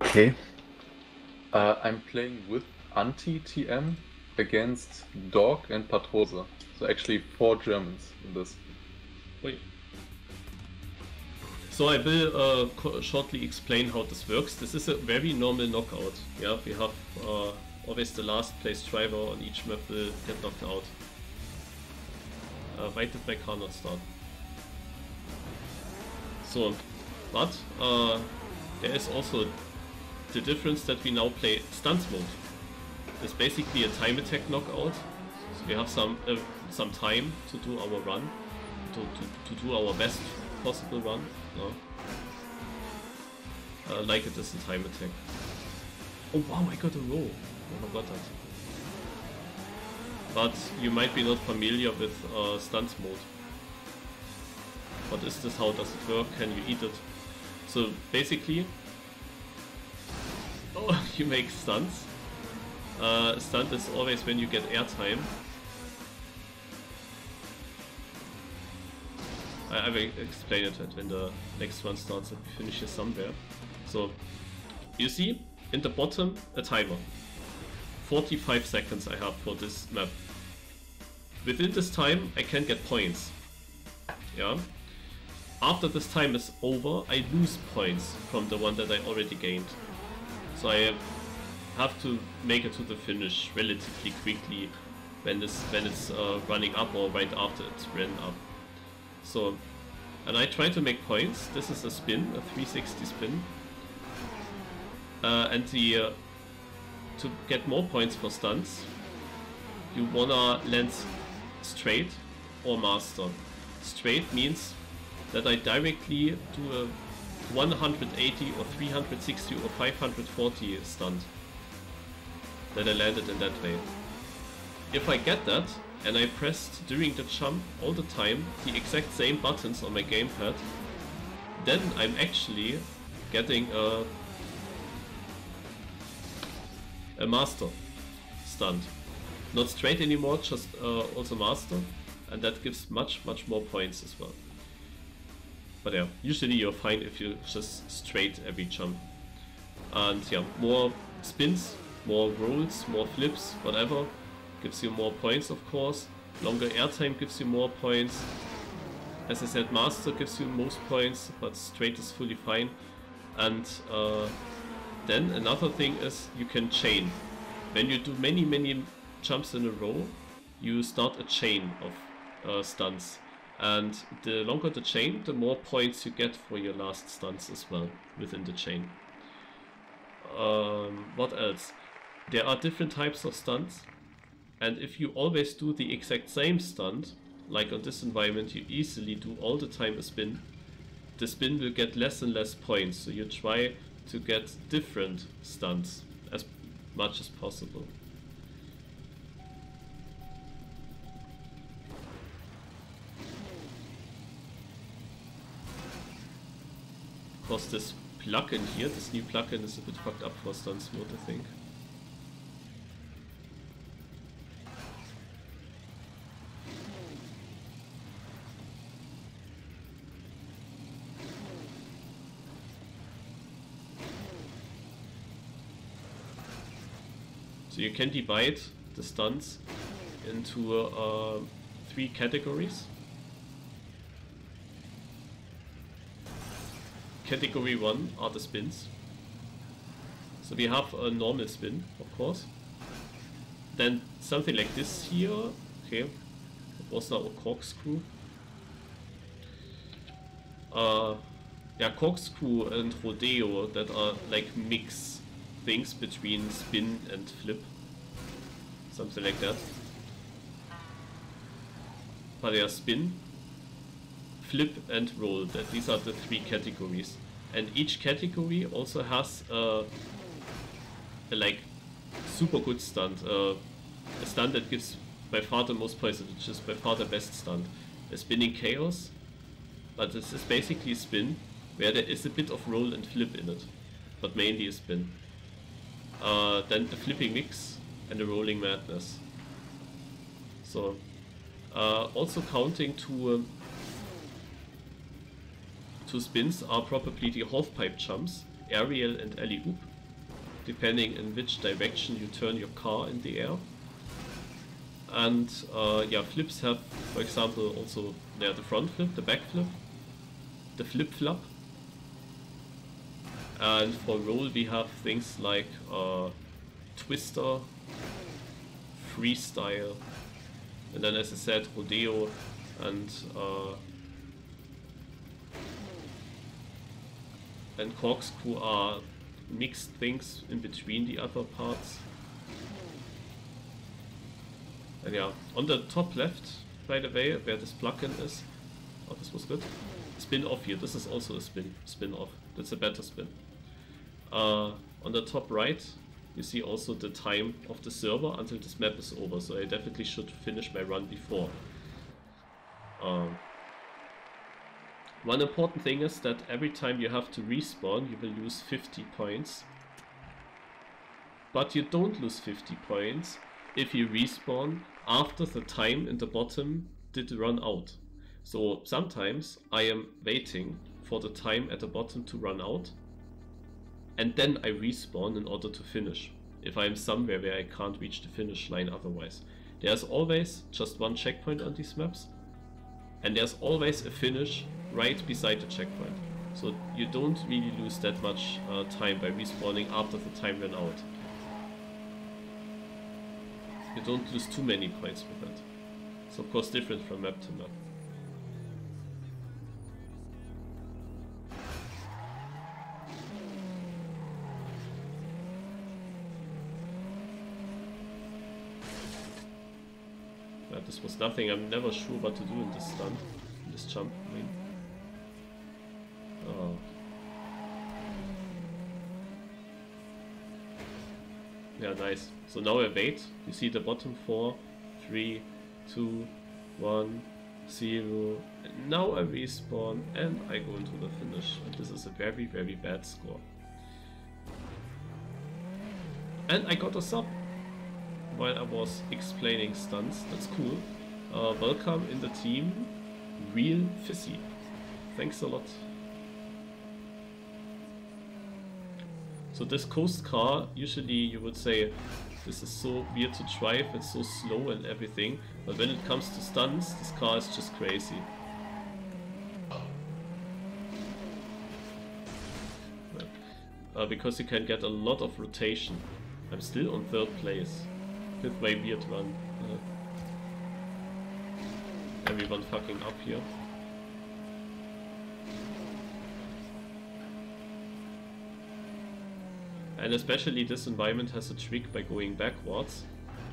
Okay. I'm playing with anti-TM against Dog and Patrose. So actually 4 Germans in this. Wait. So I will shortly explain how this works. This is a very normal knockout. Yeah, we have always the last place driver on each map will get knocked out. Why did my car not start? So, but there is also the difference that we now play stunts mode. It's basically a time attack knockout. So we have some time to do our run, to do our best possible run. No? Like it is a time attack. Oh wow, I got a roll. I forgot that. But you might be not familiar with stunts mode. What is this? How does it work? Can you eat it? So basically, you make stunts. Stunt is always when you get airtime. I will explain it when the next one starts and finishes somewhere. So, you see in the bottom a timer. 45 seconds I have for this map. Within this time I can get points. Yeah. After this time is over, I lose points from the one that I already gained. So I have to make it to the finish relatively quickly when it's running up or right after it's ran up. So, and I try to make points. This is a spin, a 360 spin. And to get more points for stunts, you wanna land straight or master. Straight means that I directly do a 180 or 360 or 540 stunt. That I landed in that way. If I get that, and I pressed during the jump all the time the exact same buttons on my gamepad, then I'm actually getting a master stunt. Not straight anymore, just also master, and that gives much more points as well. But yeah, usually you're fine if you just straight every jump. And yeah, more spins, more rolls, more flips, whatever, gives you more points of course. Longer airtime gives you more points. As I said, master gives you most points, but straight is fully fine. And then another thing is you can chain. When you do many jumps in a row, you start a chain of stunts. And the longer the chain, the more points you get for your last stunts as well within the chain. What else? There are different types of stunts, and if you always do the exact same stunt, like on this environment you easily do all the time a spin, the spin will get less and less points, so you try to get different stunts as much as possible. Of course, this plugin here, this new plugin is a bit fucked up for stunts mode, I think. So you can divide the stunts into 3 categories. Category 1 are the spins. So we have a normal spin, of course. Then something like this here. Okay, it was now a corkscrew. Yeah, corkscrew and rodeo, that are like mix things between spin and flip. Something like that. But yeah, spin, flip and roll, that these are the 3 categories. And each category also has a like super good stunt. A stunt that gives by far the most points, which is by far the best stunt. A spinning chaos, but this is basically a spin where there is a bit of roll and flip in it, but mainly a spin. Then the flipping mix and the rolling madness. So also counting to spins are probably the half-pipe jumps, aerial and alley-oop, depending in which direction you turn your car in the air. And yeah, flips have, for example, also the front flip, the back flip, the flip flop. And for roll we have things like twister, freestyle, and then as I said, rodeo, and corkscrew are mixed things in between the other parts. And yeah, on the top left, by the way, where this plugin is, oh, this was good. Spin off here, this is also a spin off. That's a better spin. On the top right, you see also the time of the server until this map is over, so I definitely should finish my run before. One important thing is that every time you have to respawn, you will lose 50 points. But you don't lose 50 points if you respawn after the time in the bottom did run out. So sometimes I am waiting for the time at the bottom to run out, and then I respawn in order to finish, if I am somewhere where I can't reach the finish line otherwise. There's always just one checkpoint on these maps, and there's always a finish right beside the checkpoint. So you don't really lose that much time by respawning after the time ran out. You don't lose too many points with that. It's of course different from map to map. This was nothing. I'm never sure what to do in this stunt, in this jump. I mean, oh. Yeah, nice. So now I wait. You see the bottom 4, 3, 2, 1, 0. And now I respawn and I go into the finish. And this is a very, very bad score. And I got a sub while I was explaining stunts. That's cool. Welcome in the team, Real Fizzy. Thanks a lot. So this coast car, usually you would say this is so weird to drive, it's so slow and everything, but when it comes to stunts, this car is just crazy. Because you can get a lot of rotation. I'm still on 3rd place with my weird run. Everyone fucking up here. And especially this environment has a trick by going backwards.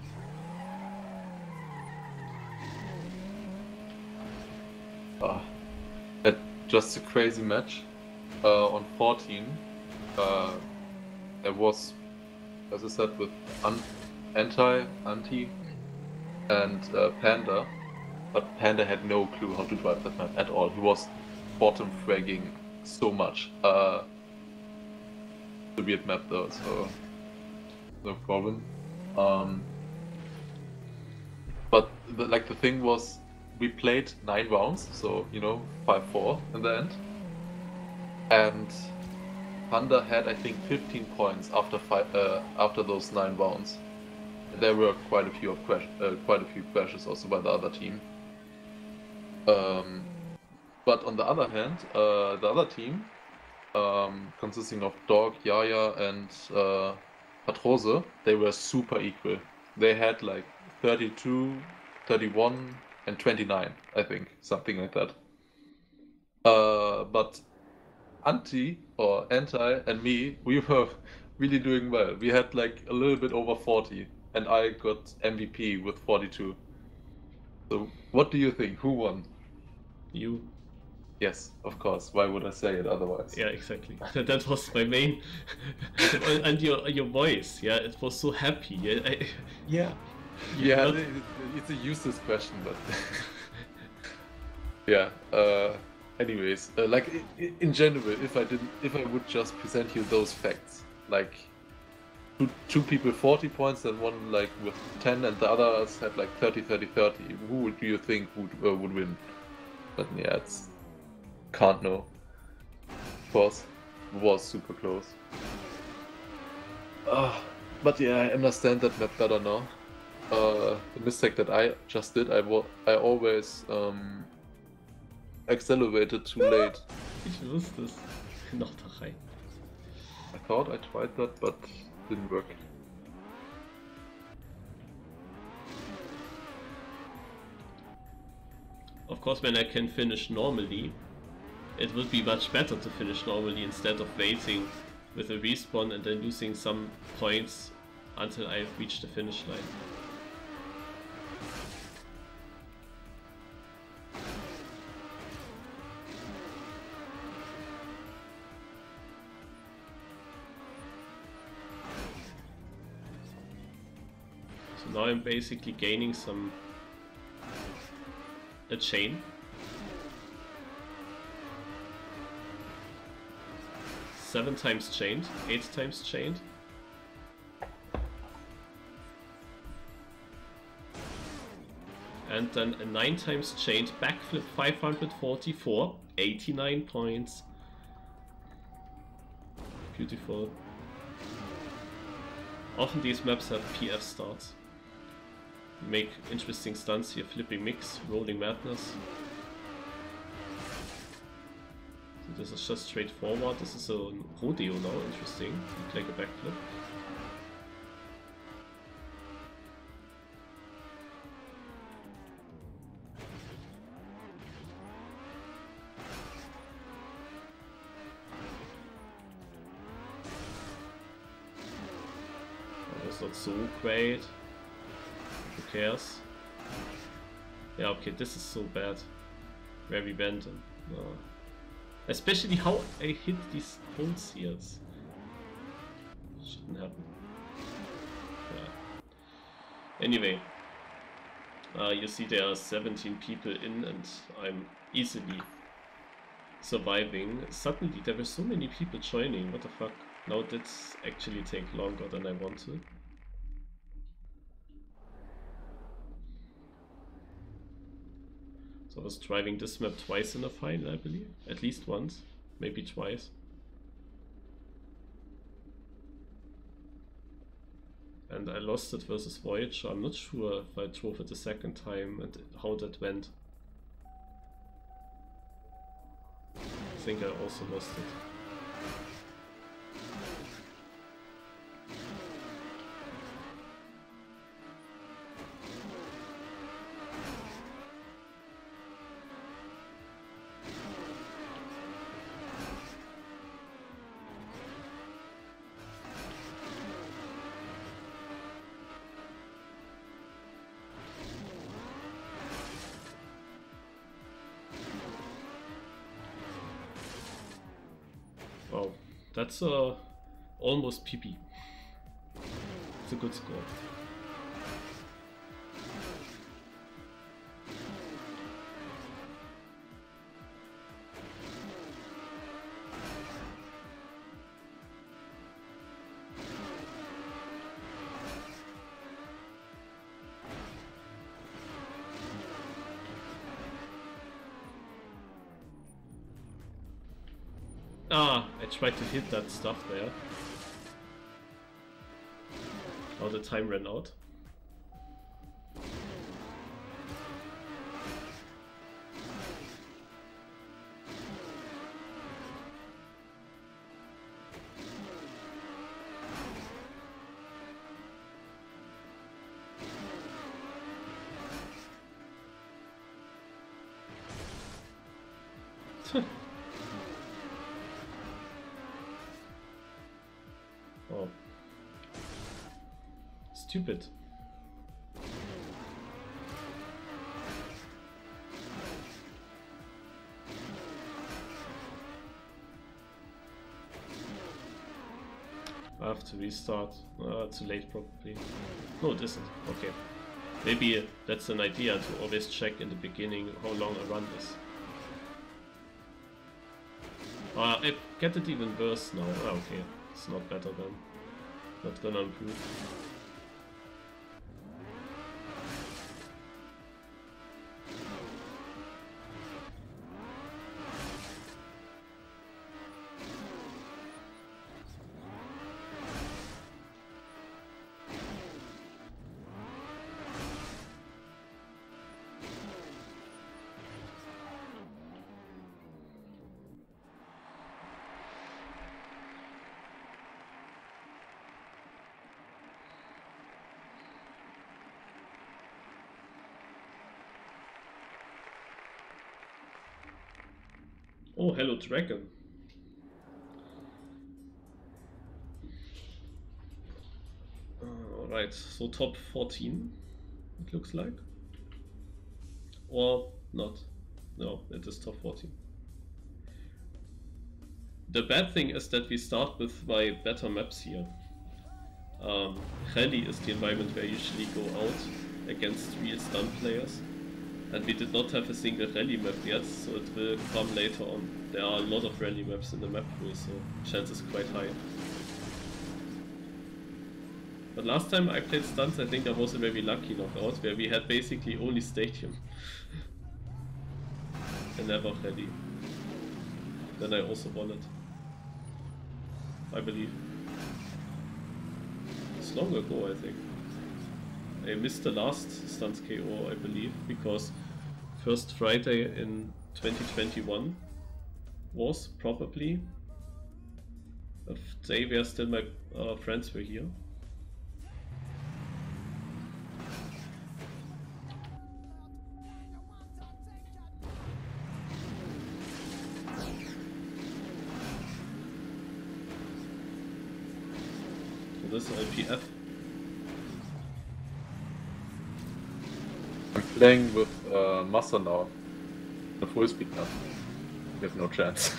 Just a crazy match. On 14, there was, as I said, with Anti, and Panda, but Panda had no clue how to drive that map at all. He was bottom fragging so much. The weird map though, so no problem. But the thing was, we played 9 rounds, so you know, 5-4 in the end, and Panda had I think 15 points after those 9 rounds. There were quite a few crashes also by the other team. But on the other hand, the other team, consisting of Dog, Yaya, and Patrose, they were super equal. They had like 32, 31, and 29, I think, something like that. But Anti, and me, we were really doing well. We had like a little bit over 40, and I got MVP with 42. So, what do you think? Who won? You. Yes, of course. Why would I say it otherwise? Yeah, exactly. That was my main. And your voice, yeah, it was so happy. Yeah. Yeah, it's a useless question, but yeah. Anyways, like in general, if I would just present you those facts, like two people 40 points and one like with 10, and the others had like 30, 30, 30. Who do you think would win? But yeah, it's can't know. Of course, it was super close. But yeah, I understand that map better now. The mistake that I just did, I always accelerated too late. Ich wusste es. Noch da rein. I thought I tried that, but didn't work. Of course, when I can finish normally, it would be much better to finish normally instead of waiting with a respawn and then losing some points until I've reached the finish line. So now I'm basically gaining a chain. 7 times chained, 8 times chained. And then a 9 times chained backflip 544, 89 points. Beautiful. Often these maps have PF starts. Make interesting stunts here, flipping mix, rolling madness. So this is just straightforward. This is a rodeo now, interesting. Look like a backflip. That's not so great. Who cares? Yeah, okay, this is so bad. Where we went and especially how I hit these holes here. Shouldn't happen. Yeah. Anyway, you see there are 17 people in and I'm easily surviving. Suddenly there were so many people joining, what the fuck. Now that's actually take longer than I want to. I was driving this map twice in a final, I believe. At least once, maybe twice. And I lost it versus Voyager. I'm not sure if I drove it a second time and how that went. I think I also lost it. Oh, that's almost PP. It's a good score. Ah, I tried to hit that stuff there. Oh, the time ran out. Oh. Stupid. I have to restart. Too late probably. No, it isn't. Okay. Maybe that's an idea to always check in the beginning how long a run is. I get it even worse now. Okay. It's not better then. Not gonna improve. Oh, hello Dragon. Alright, so top 14, it looks like. Or not. No, it is top 14. The bad thing is that we start with my better maps here. Rally is the environment where I usually go out against real stun players. And we did not have a single rally map yet, so it will come later on. There are a lot of rally maps in the map pool, so chance is quite high. But last time I played stunts, I think I was a very lucky knockout, where we had basically only stadium. And never rally. Then I also won it. I believe. It's long ago, I think. I missed the last stunts KO, I believe, because first Friday in 2021 was probably a day where still my friends were here. So this is LPF. I'm playing with Master now. The full speed now. We have no chance.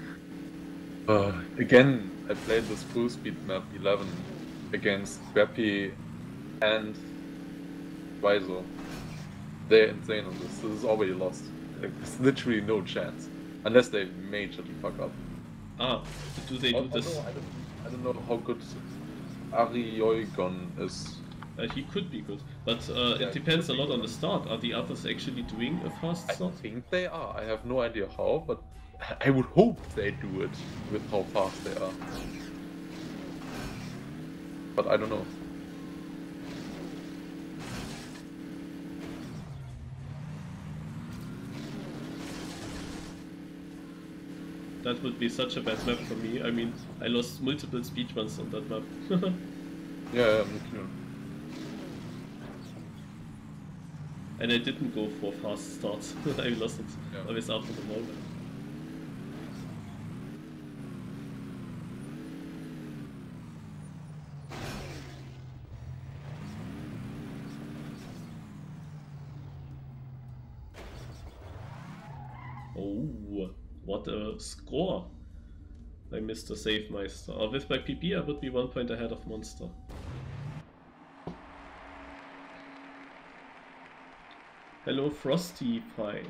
Again, I played this full speed map 11 against Beppy and Wizo. They're insane on this. This is already lost. Like, there's literally no chance. Unless they majorly fuck up. Ah, do they do this? I don't know how good Arioigon is. He could be good, but it depends a lot on the start. Are the others actually doing a fast start? I think they are. I have no idea how, but I would hope they do it with how fast they are. But I don't know. That would be such a bad map for me. I mean, I lost multiple speedruns on that map. Yeah, me too. And I didn't go for fast starts. I lost it always after the moment. Oh, what a score! I missed a save meister. With my PP I would be 1 point ahead of Monster. Hello Frosty Pie.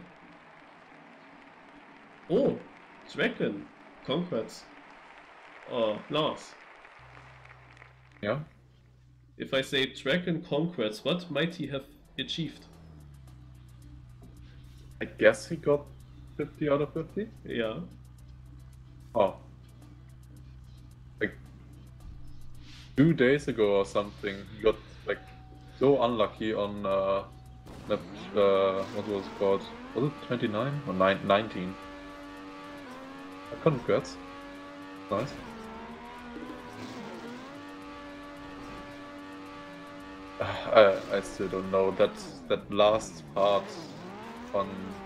Oh, Dragon. Congrats. Lars. Yeah? If I say Dragon congrats, what might he have achieved? I guess he got 50 out of 50? Yeah. Oh. Like 2 days ago or something, he got like so unlucky on map, what was it called? Was it 29 or 19? Congrats. Nice. I still don't know that last part on.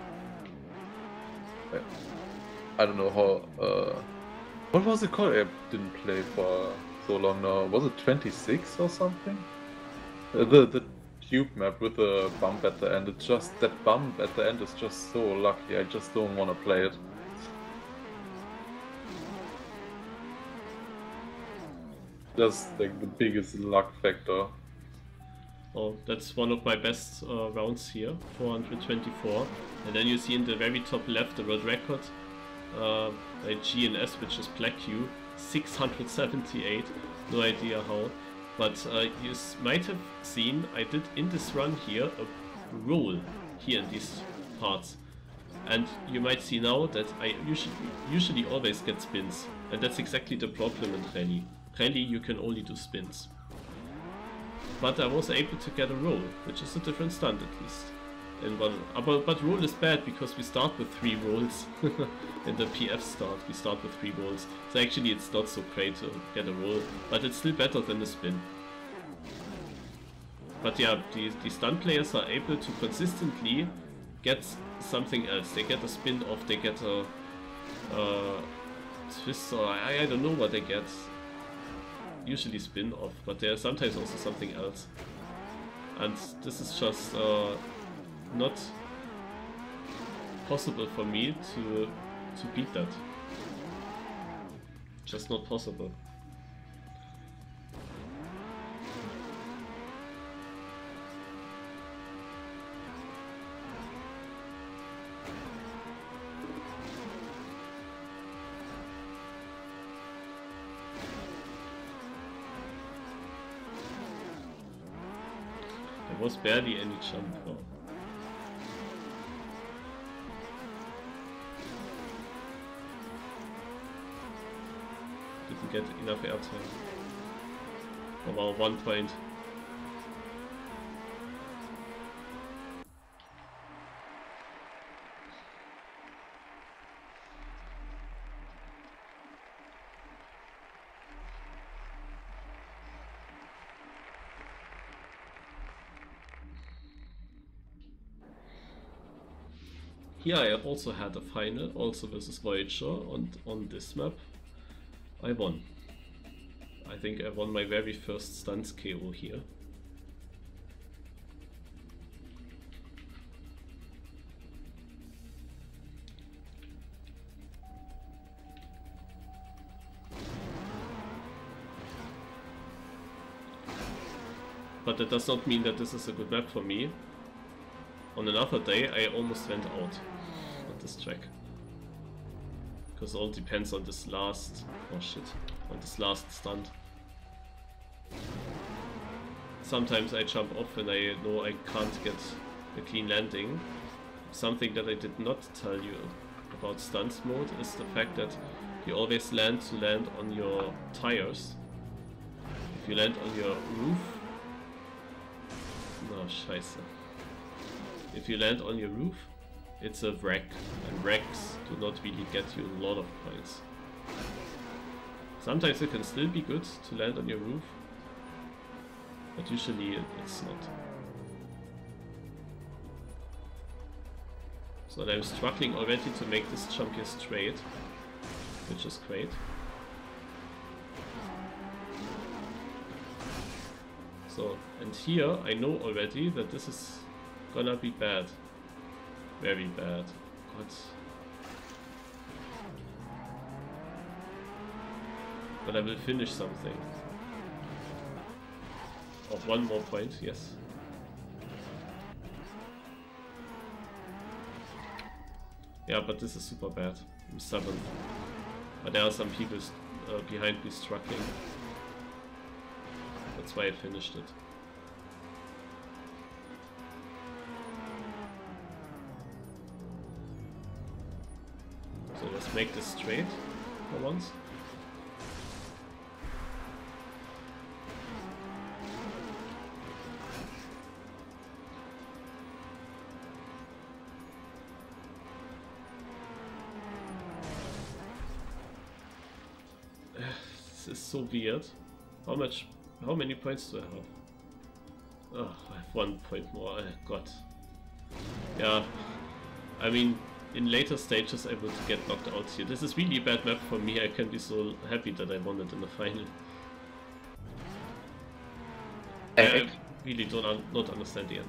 I don't know how. What was it called? I didn't play for so long now. Was it 26 or something? The tube map with the bump at the end. It's just that bump at the end is just so lucky. I just don't want to play it. Just like the biggest luck factor. Oh, that's one of my best rounds here, 424. And then you see in the very top left the world record by GNS, which is Black Q, 678. No idea how. But you might have seen I did in this run here a roll here in these parts. And you might see now that I usually always get spins. And that's exactly the problem in Rally. Rally you can only do spins. But I was able to get a roll, which is a different stunt at least. In one, but roll is bad because we start with 3 rolls. In the PF start we start with 3 rolls. So actually it's not so great to get a roll, but it's still better than a spin. But yeah, the stunt players are able to consistently get something else. They get a spin off, they get a twists, or I don't know what they get. Usually spin off, but there's sometimes also something else. And this is just not possible for me to beat that. Just not possible. There was barely any jump. Oh. Didn't get enough airtime. Oh wow, 1 point. Here I also had a final, also versus Voyager, and on this map I won. I think I won my very first stunts KO here. But that does not mean that this is a good map for me. On another day I almost went out on this track. Because all depends on this last... oh shit. On this last stunt. Sometimes I jump off when I know I can't get a clean landing. Something that I did not tell you about stunts mode is the fact that you always land on your tires. If you land on your roof... no, scheiße. If you land on your roof, it's a wreck, and wrecks do not really get you a lot of points. Sometimes it can still be good to land on your roof, but usually it's not. So I'm struggling already to make this jump here straight, which is great. So, and here I know already that this is gonna be bad. Very bad. God. But I will finish something. Oh, 1 more point, yes. Yeah, but this is super bad. I'm 7th. But there are some people behind me struggling. That's why I finished it. So let's make this straight for once. This is so weird. How many points do I have? Oh, I have 1 point more. God. Yeah, I mean, in later stages I would get knocked out here. This is really a bad map for me. I can be so happy that I won it in the final. I really not understand the end.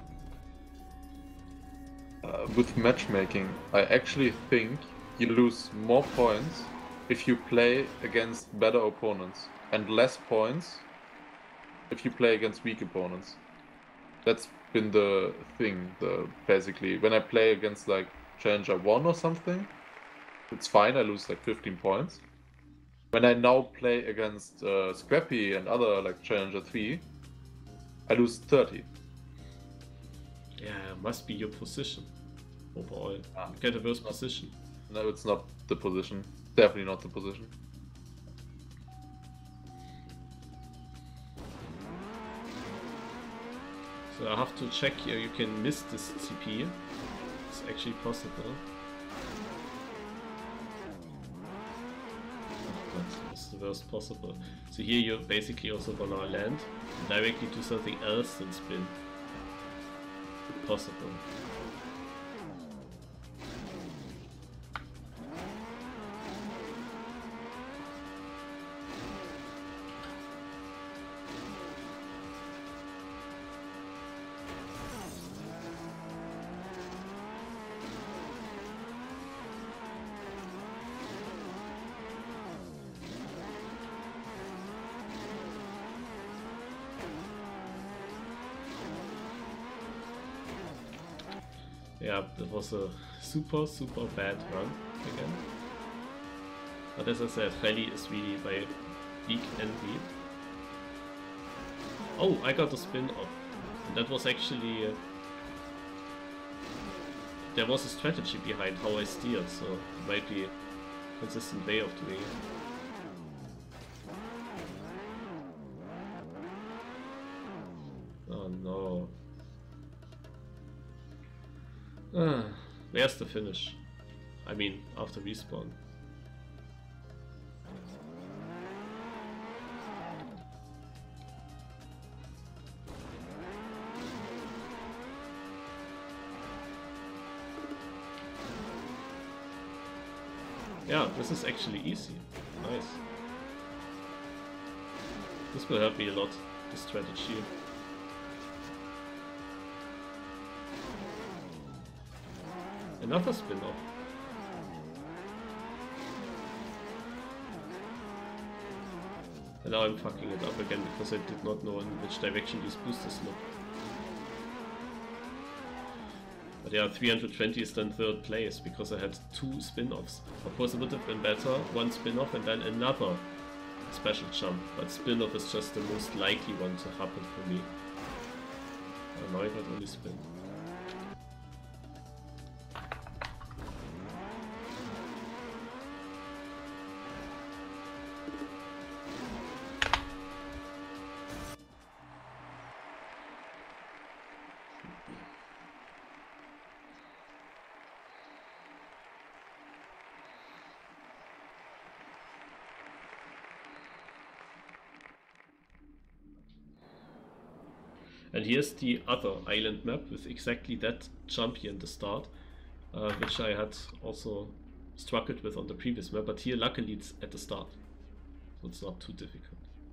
With matchmaking, I actually think you lose more points if you play against better opponents, and less points if you play against weak opponents. That's been the thing, basically. When I play against like Challenger 1 or something, it's fine, I lose like 15 points. When I now play against Scrappy and other like Challenger 3, I lose 30. Yeah, must be your position overall. You get a worse position. No, it's not the position. Definitely not the position. So I have to check here, you can miss this CP. It's actually possible. Oh god, it's the worst possible. So here you're basically also gonna land and directly do something else than spin. Possible. Yeah, that was a super bad run again. But as I said, rally is really my weak and weak. Oh, I got a spin off. And that was actually... there was a strategy behind how I steered, so it might be a consistent way of doing it. Oh no. Where's the finish? I mean, after respawn. Yeah, this is actually easy. Nice. This will help me a lot, this strategy. Another spin-off. And now I'm fucking it up again because I did not know in which direction these boosters look. But yeah, 320 is then third place because I had 2 spin-offs. Of course it would have been better, 1 spin-off and then another special jump. But spin-off is just the most likely one to happen for me. And now I got only spin. And here's the other island map with exactly that jump here in the start, which I had also struggled with on the previous map, but here luckily it's at the start, so it's not too difficult.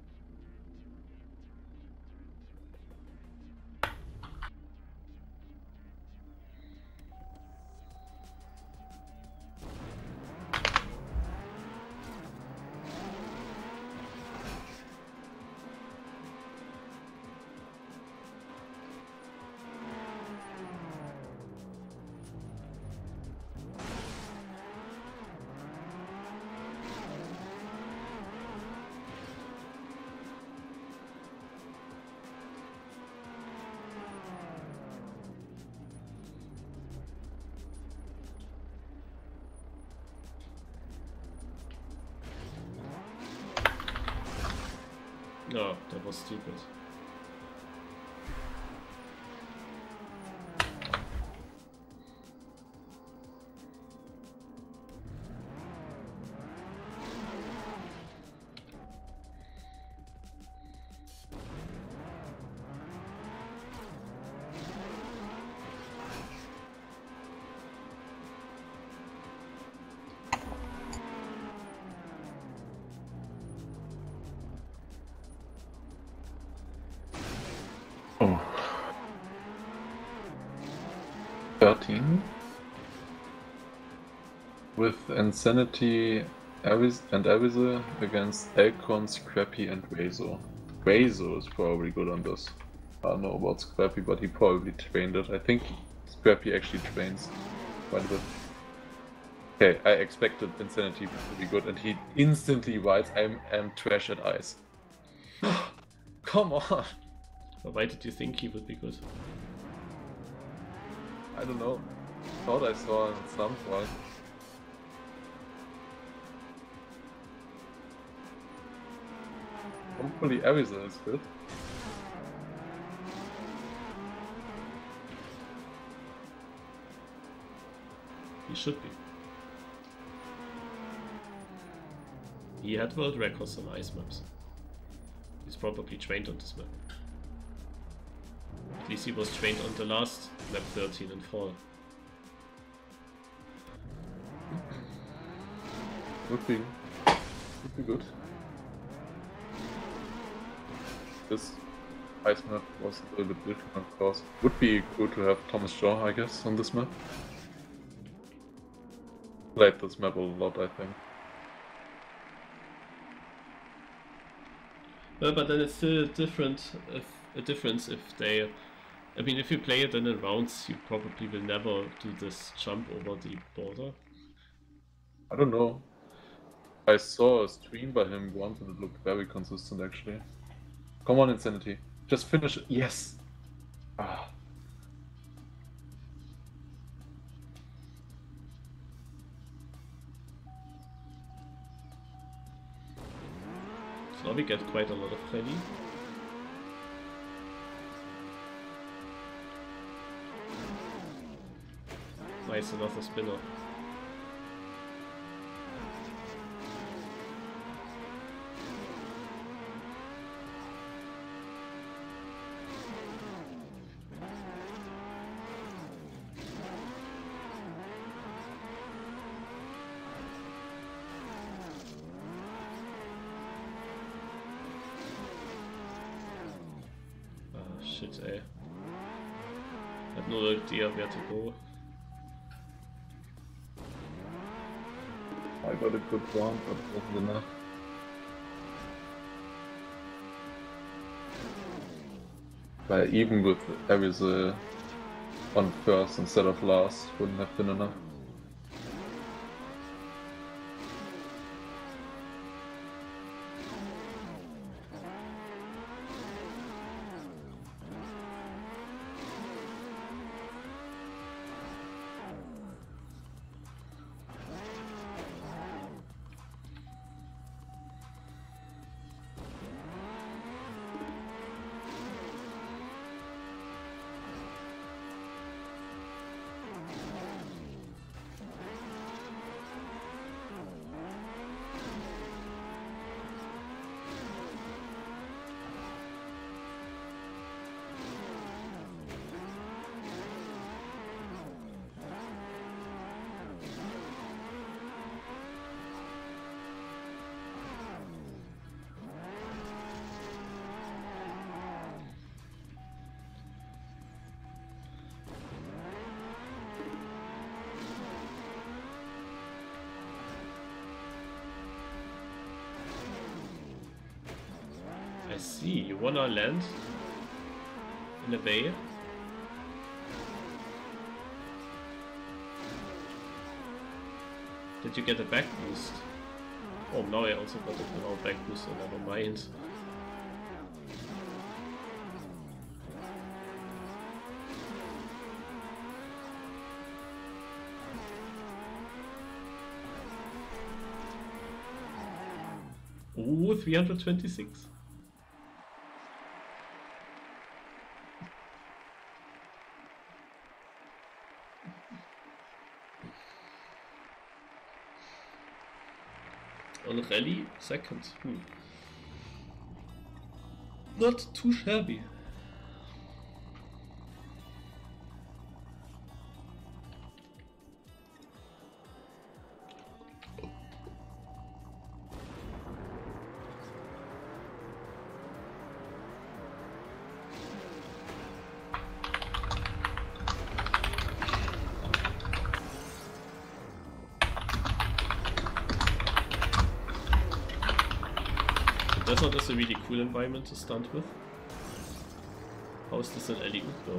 No, that was stupid. Oh. 13 with Insanity and Avizel against Elcon, Scrappy, and Rezo. Rezo is probably good on this. I don't know about Scrappy, but he probably trained it. I think Scrappy actually trains quite a bit. Okay, I expected Insanity to be good, and he instantly writes, I am trash at ice. Come on! But why did you think he would be good? I don't know. Thought I saw in some point. Hopefully Arizona is good. He should be. He had world records on ice maps. He's probably trained on this map. At least he was trained on the last map 13 in fall. Would be good. This ice map was a little bit different, of course. Would be good to have Thomas Shaw, I guess, on this map. Played this map a lot, I think. Well, but then it's still a difference if they I mean, if you play it then in rounds, you probably will never do this jump over the border. I don't know. I saw a stream by him once and it looked very consistent actually. Come on, Insanity. Just finish it. Yes! Ah. So now we get quite a lot of rally. Nice, another spinner. Shit, ey. Had no idea where to go. I got a good round, but it wasn't enough. But even with Arizal on first instead of last, wouldn't have been enough. I see, you wanna land in a bay? Did you get a back boost? Oh, now I also got a back boost, so never mind. Ooh, 326. On rally, second. Not too shabby. Desert is a really cool environment to stunt with. How is this in LEU though?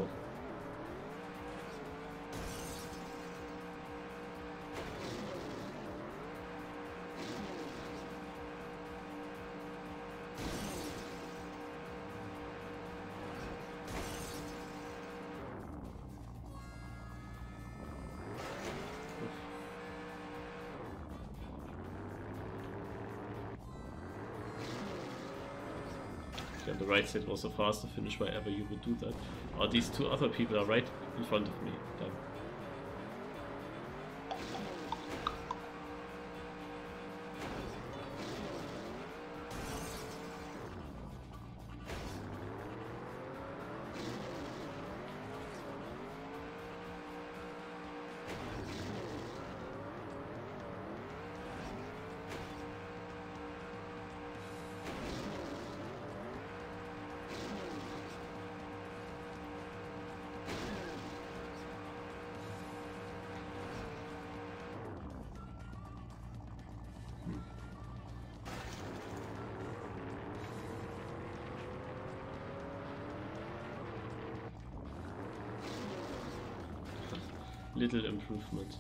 On the right side was a faster finish wherever you would do that. Oh, these two other people are right in front of me. Damn. little improvement.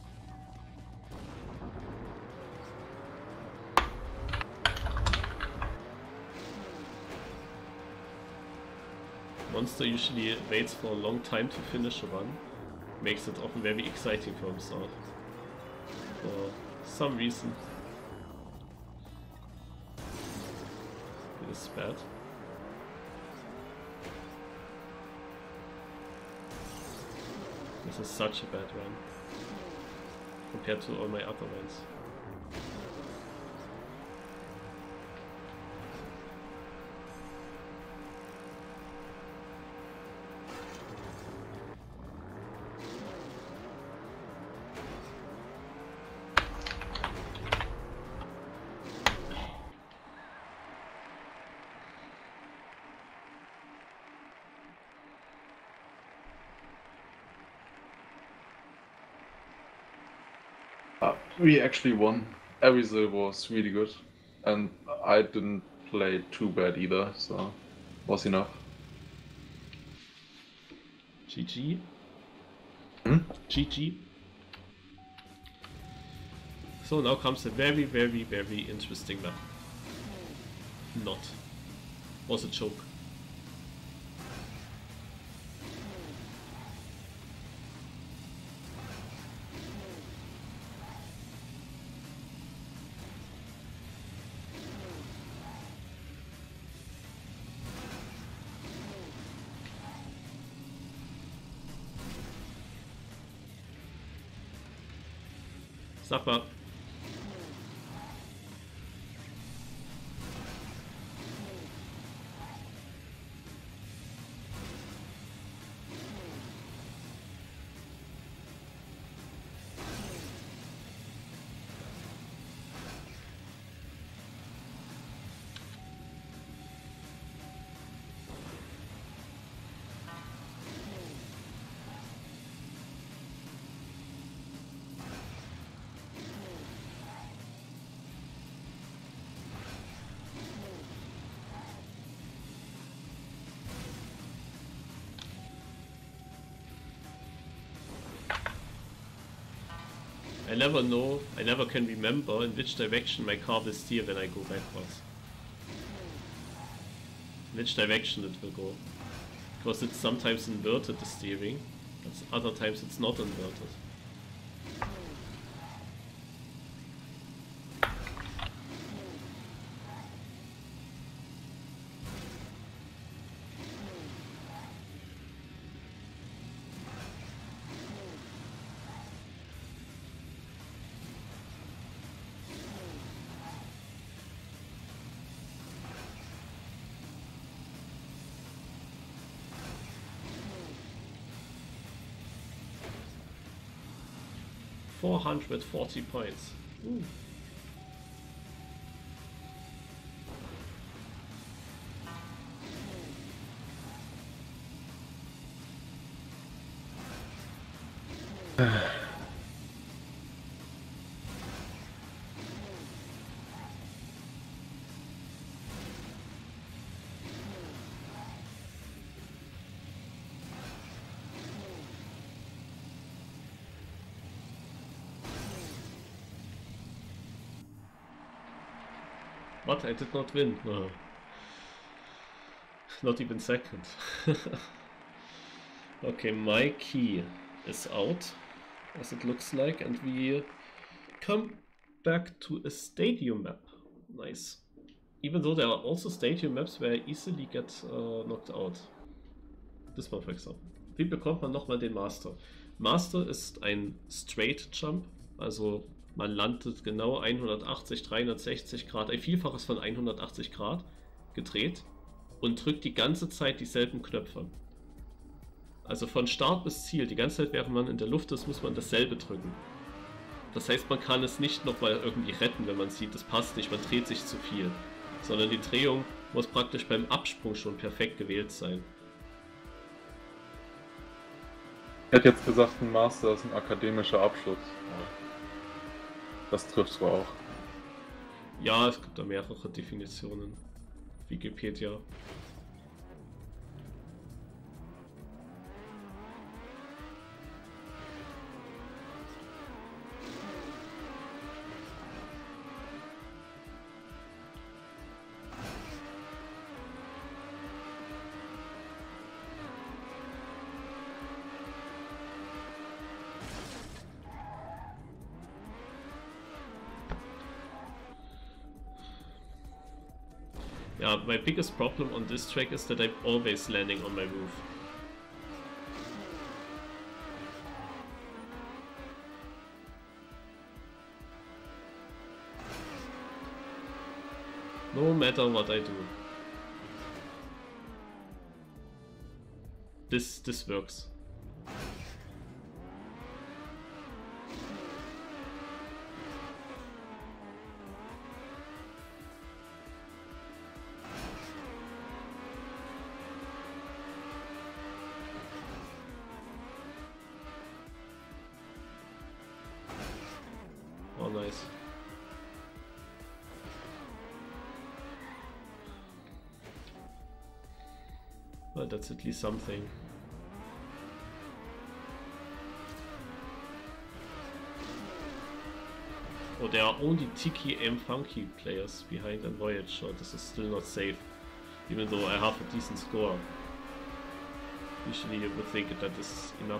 Monster usually waits for a long time to finish a run, makes it often very exciting for himself. For some reason. This is bad. This is such a bad run compared to all my other runs. We actually won. Everything was really good, and I didn't play too bad either, so was enough. GG. Hmm? GG. So now comes a very, very, very interesting map. Not. Was a joke. Sag mal. I never know, I never can remember in which direction my car will steer when I go backwards. Which direction it will go. Because it's sometimes inverted, the steering, but other times it's not inverted. $440 points. Ooh. What? I did not win. No. Not even second. Okay, my key is out, as it looks like, and we come back to a stadium map. Nice. Even though there are also stadium maps where I easily get knocked out. Das war, for example. Wie bekommt man nochmal den Master? Master ist ein Straight Jump, also man landet genau 180, 360 Grad, ein Vielfaches von 180 Grad gedreht und drückt die ganze Zeit dieselben Knöpfe. Also von Start bis Ziel, die ganze Zeit während man in der Luft ist, muss man dasselbe drücken. Das heißt, man kann es nicht nochmal irgendwie retten, wenn man sieht, das passt nicht, man dreht sich zu viel. Sondern die Drehung muss praktisch beim Absprung schon perfekt gewählt sein. Ich hätte jetzt gesagt, ein Master ist ein akademischer Abschluss. Das trifft zwar auch. Ja, es gibt da mehrere Definitionen. Wikipedia. Yeah, my biggest problem on this track is that I'm always landing on my roof. No matter what I do. This works. Oh, nice. Well, that's at least something. Oh, there are only Tiki and Funky players behind and Voyager. This is still not safe, even though I have a decent score. Usually you would think that is enough.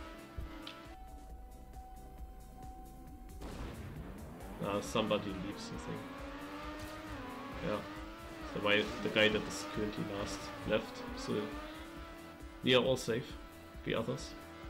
Somebody leaves, I think. Yeah. The guy that is currently last left, so we are all safe. The others.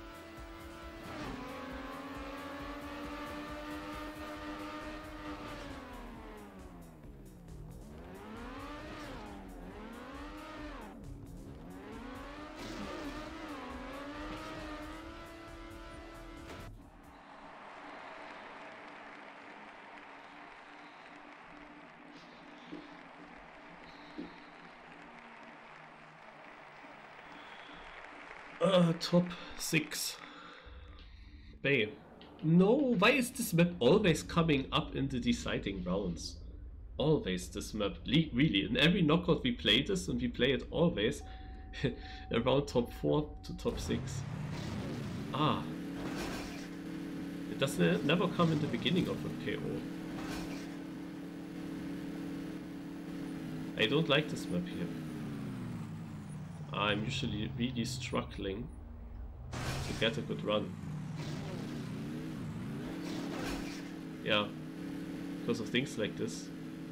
Top 6. Bay. No, why is this map always coming up in the deciding rounds? Always this map, really. In every knockout we play this, and we play it always around top 4 to top 6. Ah. It does never come in the beginning of a KO. I don't like this map here. I'm usually really struggling to get a good run. Yeah, because of things like this.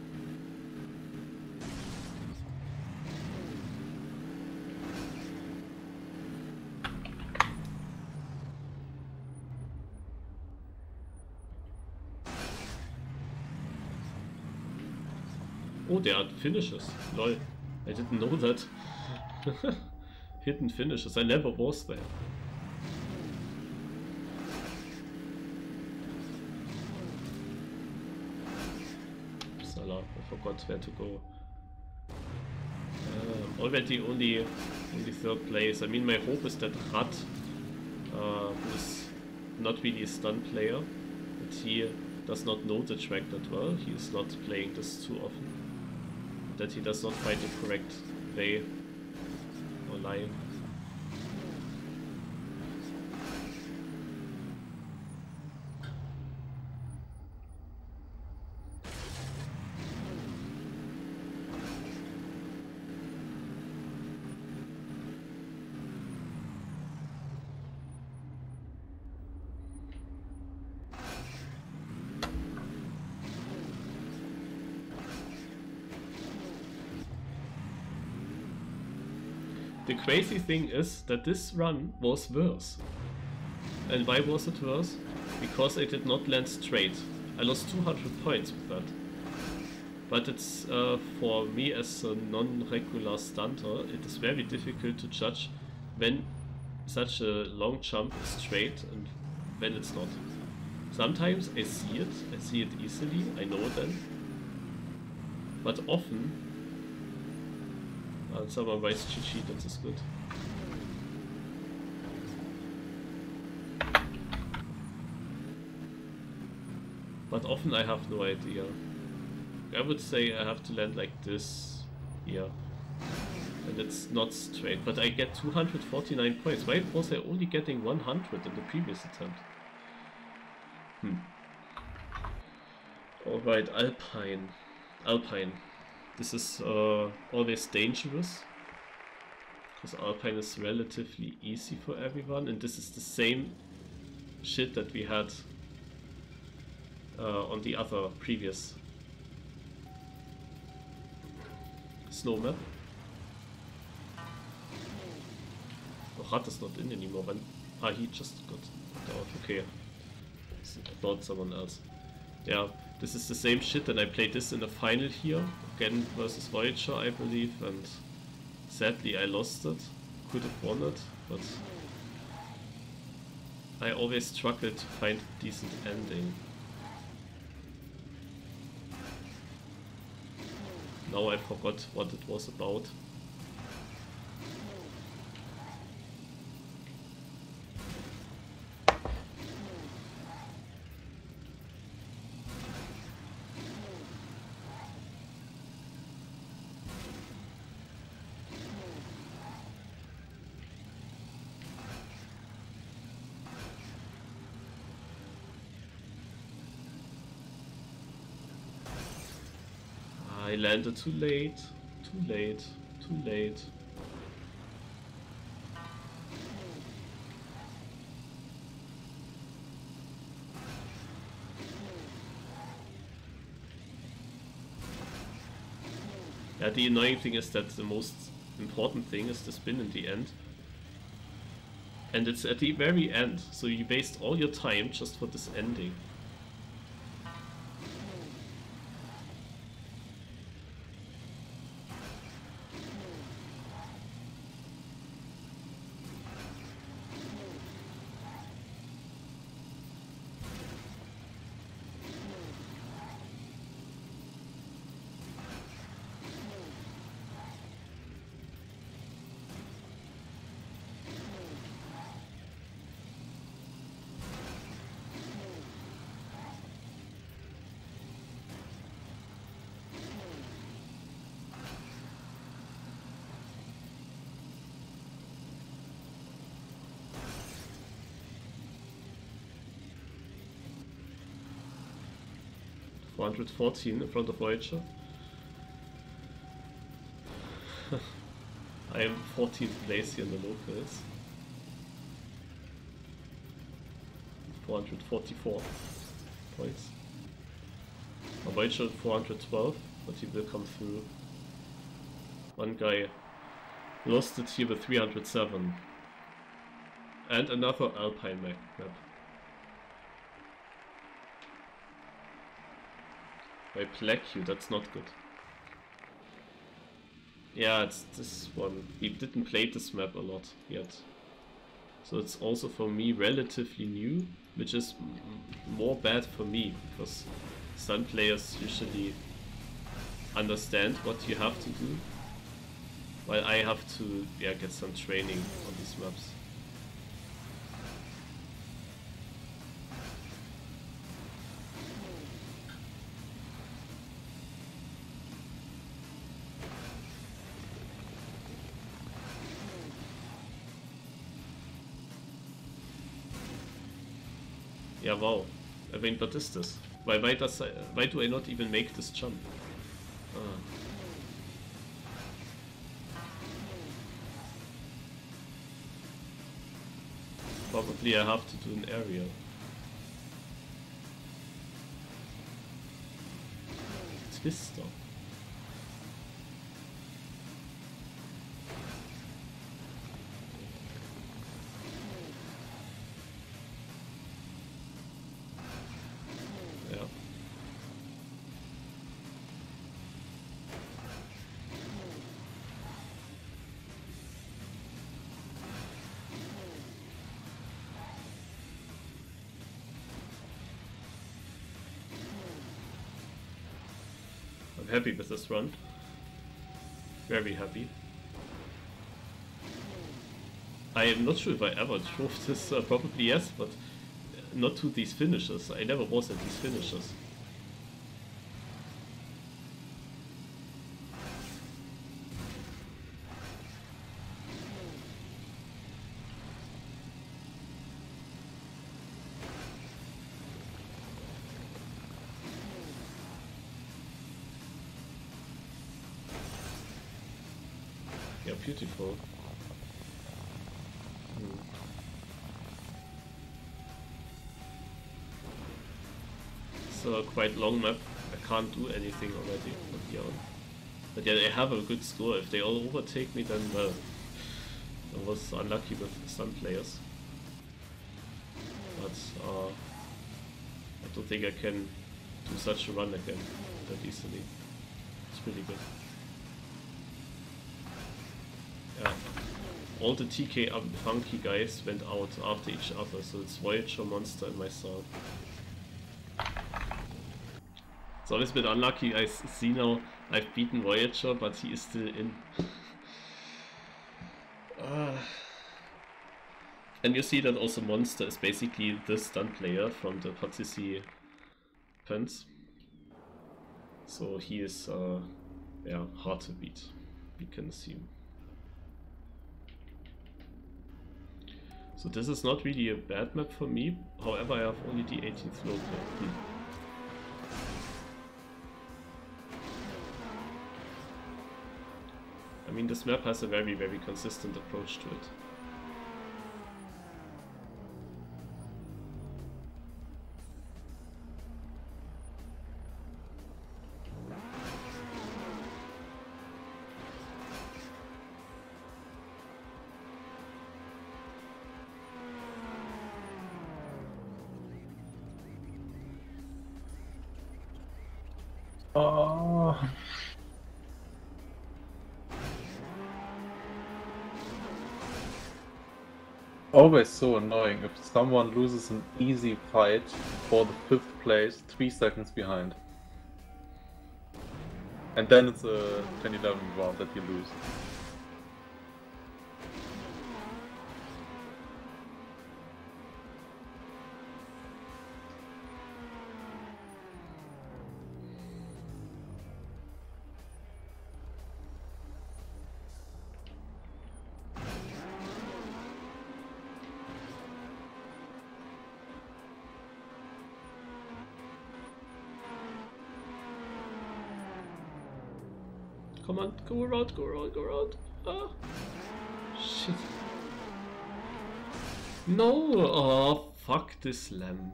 Oh, there are finishes. Lol, I didn't know that. Hidden finishes, I never was there. Salah, I forgot where to go. Already only third place. I mean, my hope is that Rat, who is not really a stun player, but he does not know the track that well. He is not playing this too often. That he does not find the correct way or line. The crazy thing is that this run was worse. And why was it worse? Because I did not land straight. I lost 200 points with that. But it's for me as a non-regular stunter, it is very difficult to judge when such a long jump is straight and when it's not. Sometimes I see it easily, I know then. But often, someone writes GG, that is good. But often I have no idea. I would say I have to land like this here. And it's not straight, but I get 249 points. Why was I only getting 100 in the previous attempt? Alright, Alpine. Alpine. This is always dangerous. Because Alpine is relatively easy for everyone. And this is the same shit that we had on the other previous snow map. Oh, Rat is not in anymore. When he just got out. Okay, not someone else. Yeah, this is the same shit. And I played this in the final here again versus Voyager, I believe, and sadly I lost it. Could have won it, but I always struggle to find a decent ending. Now I forgot what it was about. I landed too late, too late, too late. Yeah, the annoying thing is that the most important thing is the spin in the end. And it's at the very end, so you waste all your time just for this ending. .414 in front of Voyager. I am 14th place here in the locals. 444 points. Voyager 412, but he will come through. One guy lost it here with 307. And another Alpine map. By Plecu, that's not good. Yeah, it's this one. He didn't play this map a lot yet. So it's also for me relatively new, which is more bad for me, because Sun players usually understand what you have to do, while I have to get some training on these maps. Yeah, wow. I mean, what is this? Why do I not even make this jump? Probably I have to do an aerial. Twister. Happy with this run. Very happy. I am not sure if I ever drove this, probably yes, but not to these finishes. I never was at these finishes. Yeah, beautiful. So quite long map. I can't do anything already from here on. But yeah, they have a good score. If they all overtake me, then well, I was unlucky with some players. But I don't think I can do such a run again that easily. It's pretty good. Yeah. All the TK funky guys went out after each other, so it's Voyager, Monster, and myself. It's always been unlucky. I see now I've beaten Voyager, but he is still in. And you see that also Monster is basically the stunt player from the participants. So he is yeah, hard to beat, we can assume. So this is not really a bad map for me, however I have only the 18th local. I mean, this map has a very, very consistent approach to it. Oh. Always so annoying if someone loses an easy fight for the 5th place 3 seconds behind. And then it's a 10-11 round that you lose. Come on, go around, go around, go around. Ah. Shit. No! Oh, fuck this lamp.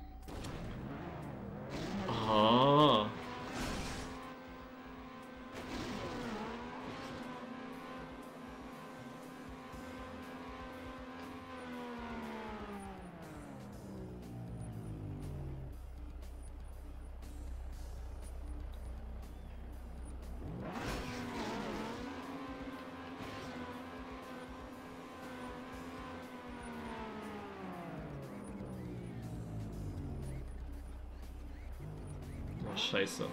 Ah. Scheiße.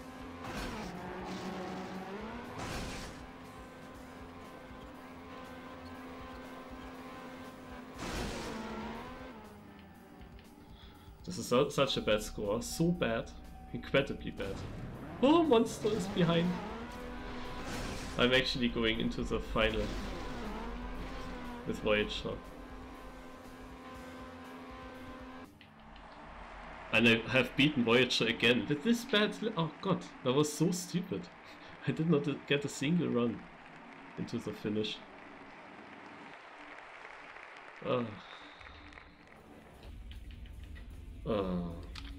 This is such a bad score. So bad. Incredibly bad. Oh, Monster is behind. I'm actually going into the final with Voyager. And I have beaten Voyager again. With this bad... Oh god, that was so stupid. I did not get a single run into the finish. Oh. Oh.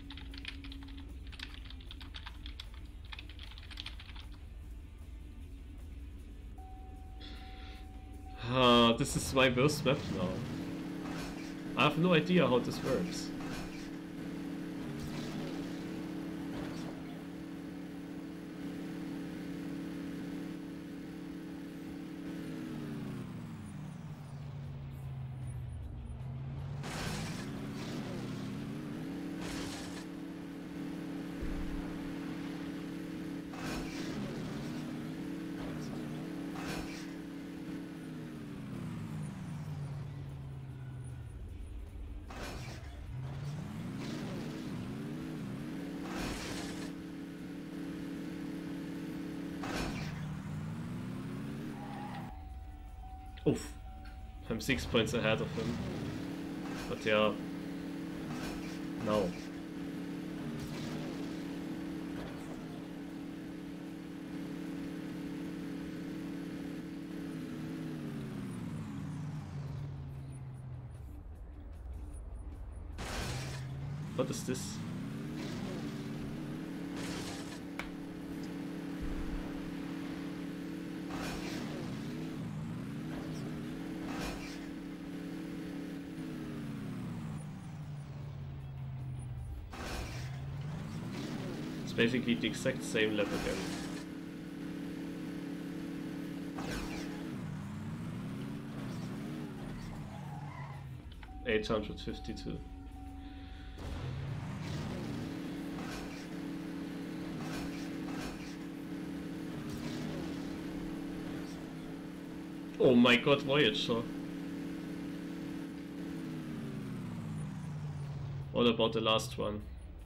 This is my worst map now. I have no idea how this works. Oof. I'm 6 points ahead of him. But yeah. No. What is this? basically the exact same level again. $852. Oh my god, Voyager. What about the last one?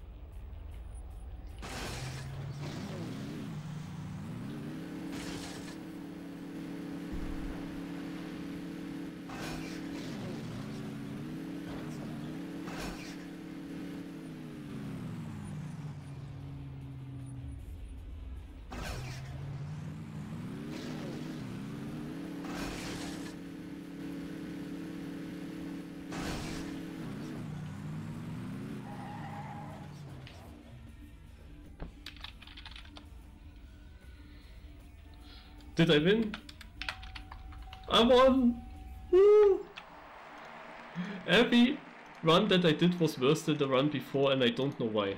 Did I win? I won! Woo! Every run that I did was worse than the run before, and I don't know why.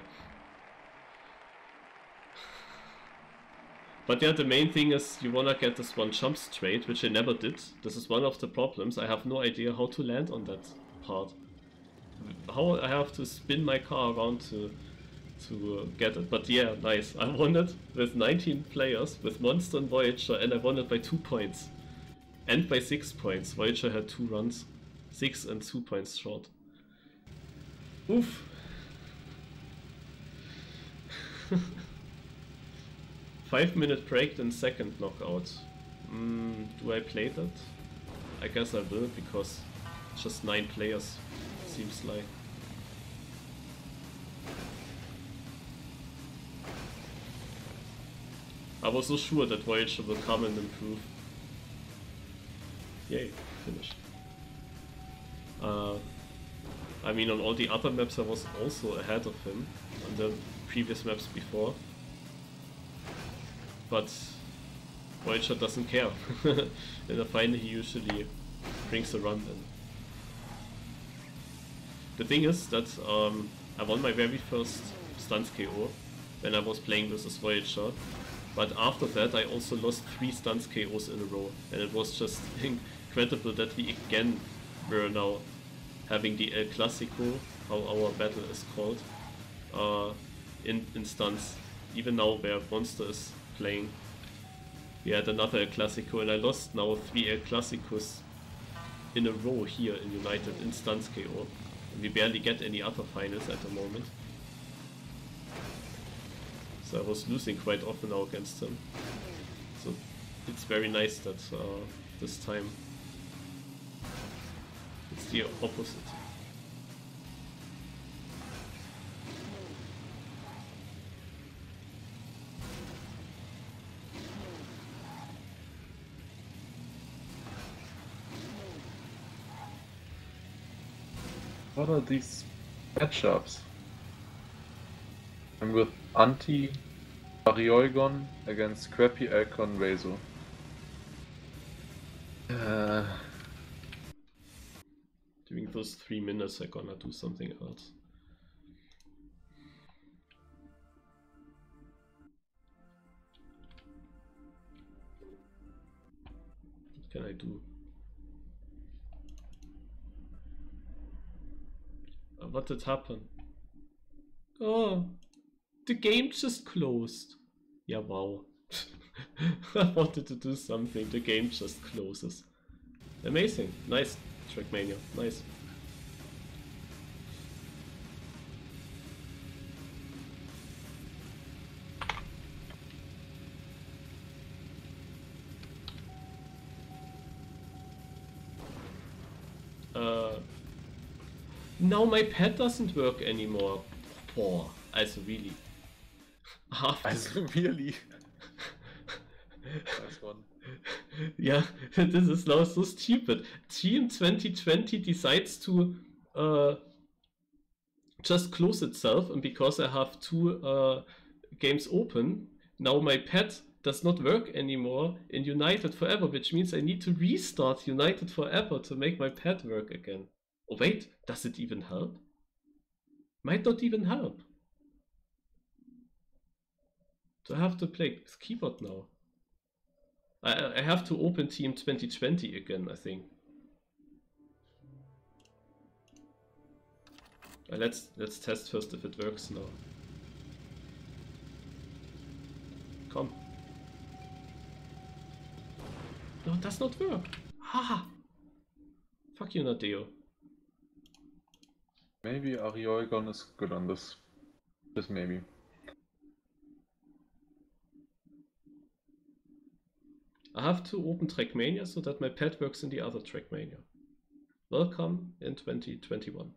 But yeah, the main thing is you wanna get this one jump straight, which I never did. This is one of the problems. I have no idea how to land on that part. How I have to spin my car around to get it. But yeah, nice. I won it with 19 players, with Monster and Voyager, and I won it by 2 points. And by 6 points. Voyager had 2 runs. 6 and 2 points short. Oof. 5-minute break, then second knockout. Do I play that? I guess I will, because just 9 players, seems like. I was so sure that Voyager will come and improve. Yay, finished. I mean, on all the other maps I was also ahead of him, on the previous maps before. But Voyager doesn't care. In the final he usually brings a run in. The thing is that I won my very first stunts KO when I was playing with this Voyager. But after that I also lost 3 stunts KOs in a row, and it was just incredible that we again were now having the El Clasico, how our battle is called, in stunts. Even now where Monster is playing, we had another El Clasico, and I lost now 3 El Clasicos in a row here in United in stunts KO. And we barely get any other finals at the moment. So I was losing quite often now against him. So it's very nice that this time it's the opposite. What are these matchups? I'm with Anti Arioigon against Crappy Alcon Rezo. During those 3 minutes I'm gonna do something else. What can I do? What did happen? Oh, the game just closed. Yeah, wow. I wanted to do something, the game just closes. Amazing, nice Trackmania, nice. Now my pad doesn't work anymore. Boah, also really. Also really. Nice one. Yeah, this is now so stupid. Team 2020 decides to just close itself, and because I have 2 games open, now my pad does not work anymore in United Forever, which means I need to restart United Forever to make my pad work again. Oh wait, does it even help? Might not even help. Do I have to play with keyboard now? I have to open Team 2020 again, I think. Let's test first if it works now. Come. No, it does not work. Haha. Fuck you, Nadeo. Maybe Arioigon is good on this. Just maybe. I have to open Trackmania so that my pet works in the other Trackmania. Welcome in 2021.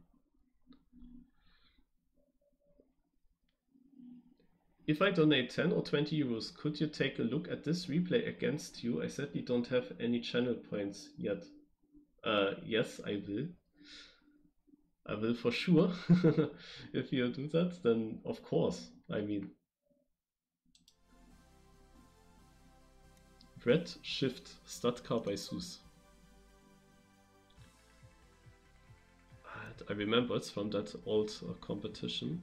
If I donate 10 or 20 euros, could you take a look at this replay against you? I sadly don't have any channel points yet. Yes, I will. I will for sure. If you do that, then of course. I mean, Red Shift Stadtcar by Sus. I remember it's from that old competition.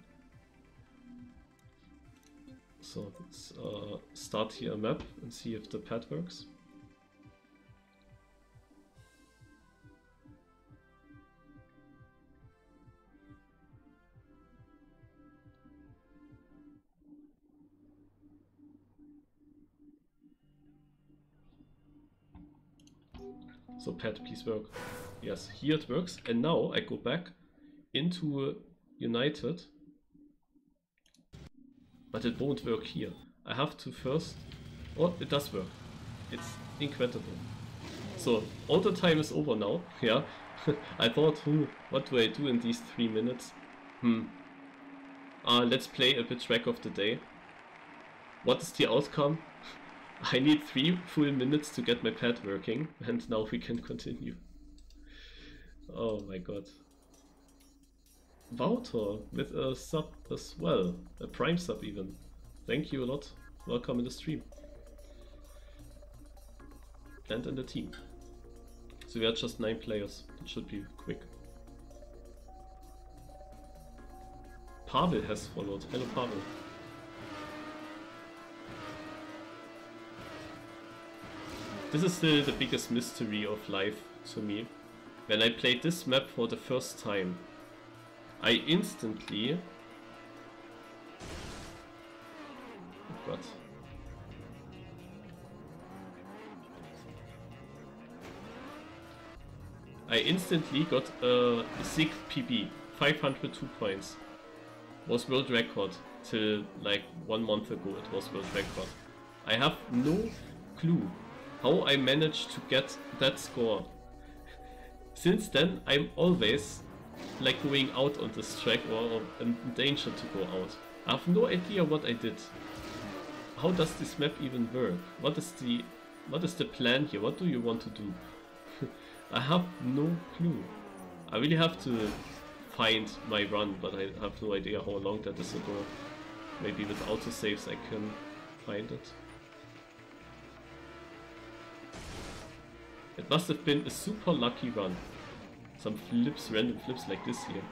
So let's start here a map and see if the pad works. So pad, please work. Yes, here it works. And now I go back into United. But it won't work here. I have to first... Oh, it does work. It's incredible. So, all the time is over now. Yeah. I thought, what do I do in these 3 minutes? Let's play a bit track of the day. What is the outcome? I need 3 full minutes to get my pad working, and now we can continue. Oh my god. Wouter with a sub as well, a prime sub even. Thank you a lot. Welcome in the stream. And in the team. So we are just 9 players. It should be quick. Pavel has followed. Hello Pavel. This is still the biggest mystery of life to me. When I played this map for the first time, I instantly... Oh god. I instantly got a 6 PB, 502 points. Was world record till like 1 month ago. It was world record. I have no clue how I managed to get that score. Since then, I'm always like going out on this track or in danger to go out. I have no idea what I did. How does this map even work? What is the plan here? What do you want to do? I have no clue. I really have to find my run, but I have no idea how long that is ago. Maybe with autosaves I can find it. It must have been a super lucky run. Some flips, random flips like this here.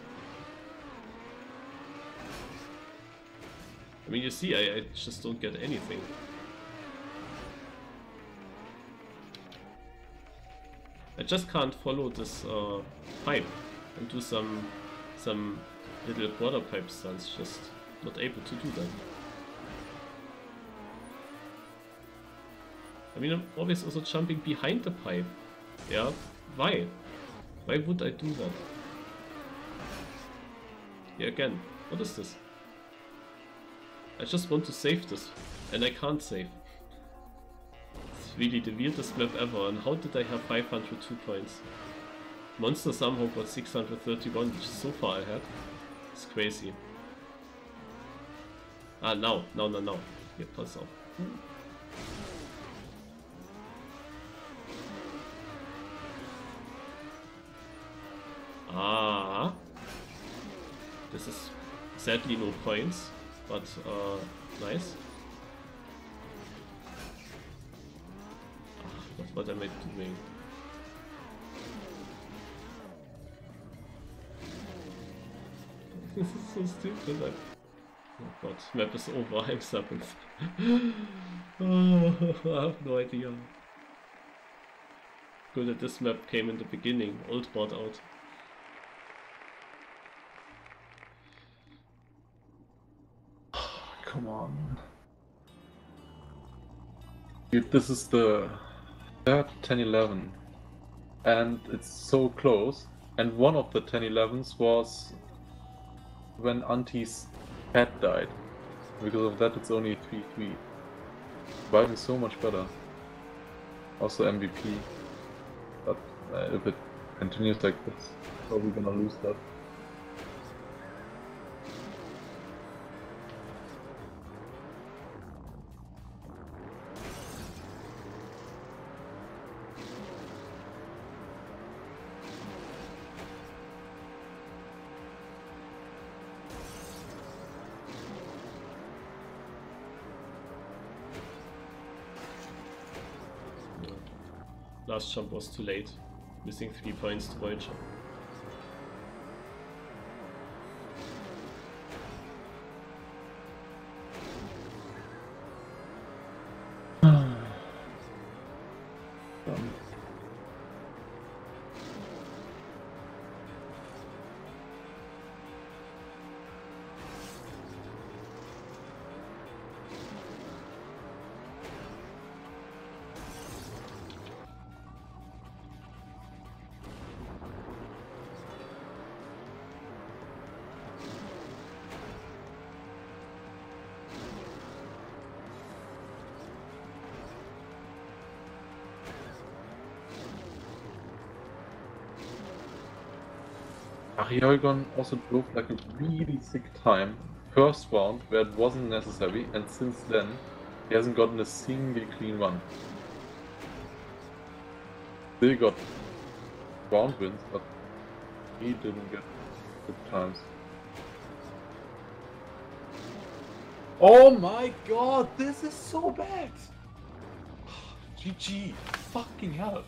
I mean, you see, I just don't get anything. I just can't follow this pipe and do some little quarter pipe stunts. Just not able to do that. I mean, I'm always also jumping behind the pipe. Yeah, why? Why would I do that? Yeah, again, what is this? I just want to save this, and I can't save. It's really the weirdest map ever, and how did I have 502 points? Monster somehow got 631, which is so far ahead. It's crazy. Ah, now. Here, pass off. Ah, this is sadly no points, but nice. Ah, what am I doing? This is so stupid. Oh god, map is over, I'm 7th. Oh, I have no idea. Good that this map came in the beginning, old mod out. Come on. Dude, this is the third 10-11. And it's so close. And one of the 10-11s was when Auntie's cat died. Because of that, it's only 3-3. Surviving so much better. Also MVP. But if it continues like this, probably gonna lose that. Last jump was too late, missing 3 points to Voyager. Ariogon also drove like a really sick time. First round where it wasn't necessary, and since then he hasn't gotten a single clean run. Still got round wins, but he didn't get good times. Oh my god, this is so bad! GG, fucking hell.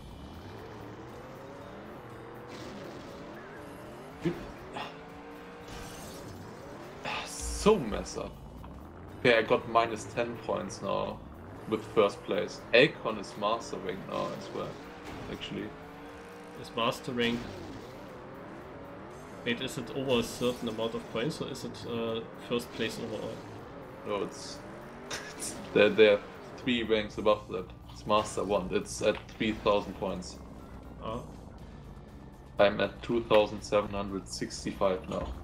So mess up. Okay, I got minus 10 points now with first place. Akon is mastering now as well, actually. Is mastering. Wait, is it over a certain amount of points or is it first place overall? No, it's there are 3 ranks above that. It's Master 1. It's at 3,000 points. Ah. I'm at 2,765 now.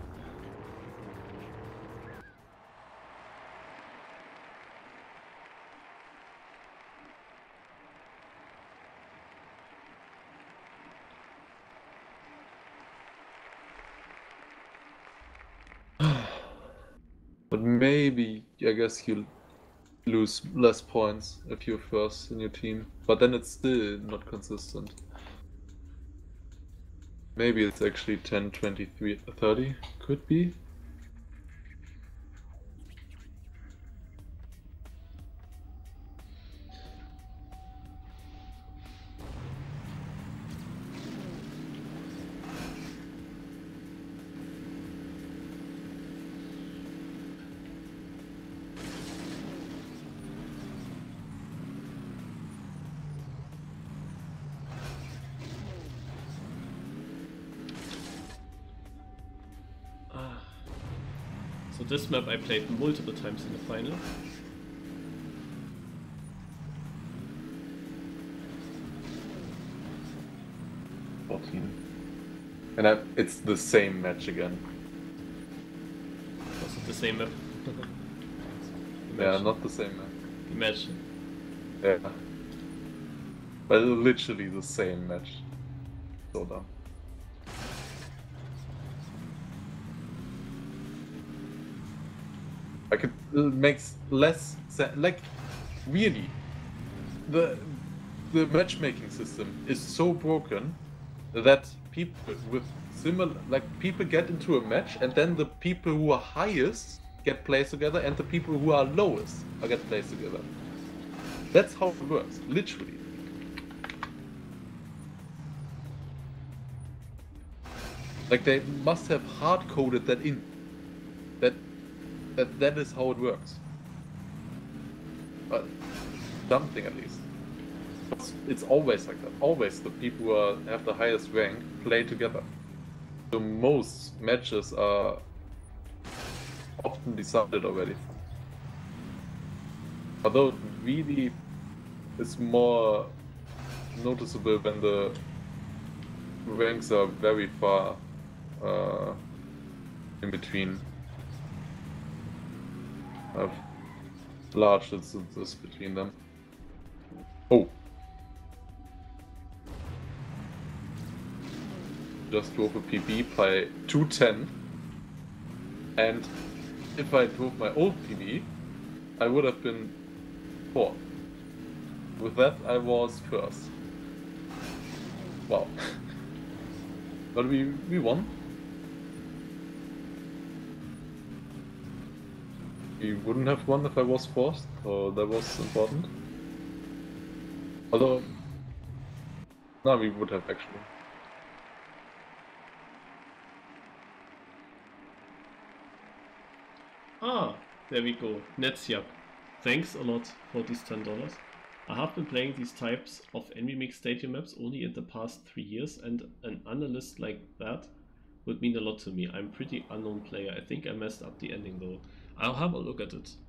But maybe, I guess you'll lose less points if you're first in your team. But then it's still not consistent. Maybe it's actually 10, 23, 30. Could be. So this map I played multiple times in the final. And it's the same match again. Was it the same map? Yeah, not the same map. Imagine. Yeah. But literally the same match. So dumb. Like it makes less sense. Like, really, the matchmaking system is so broken that people with similar, like, people get into a match and then the people who are highest get placed together and the people who are lowest get placed together. That's how it works, literally. Like, they must have hard-coded that in. That That is how it works. But something at least. It's always like that. Always the people who have the highest rank play together. So most matches are often decided already. Although it really is more noticeable when the ranks are very far in between. Have large distances between them. Oh! Just drove a PB by 210, and if I drove my old PB, I would have been 4th. With that, I was first. Wow. But we won. We wouldn't have won if I was 4th, so that was important. Although, no, we would have actually. Ah, there we go. Netsyap. Thanks a lot for these $10. I have been playing these types of NVMix Stadium maps only in the past 3 years, and an analyst like that would mean a lot to me. I'm a pretty unknown player. I think I messed up the ending though. I'll have a look at it.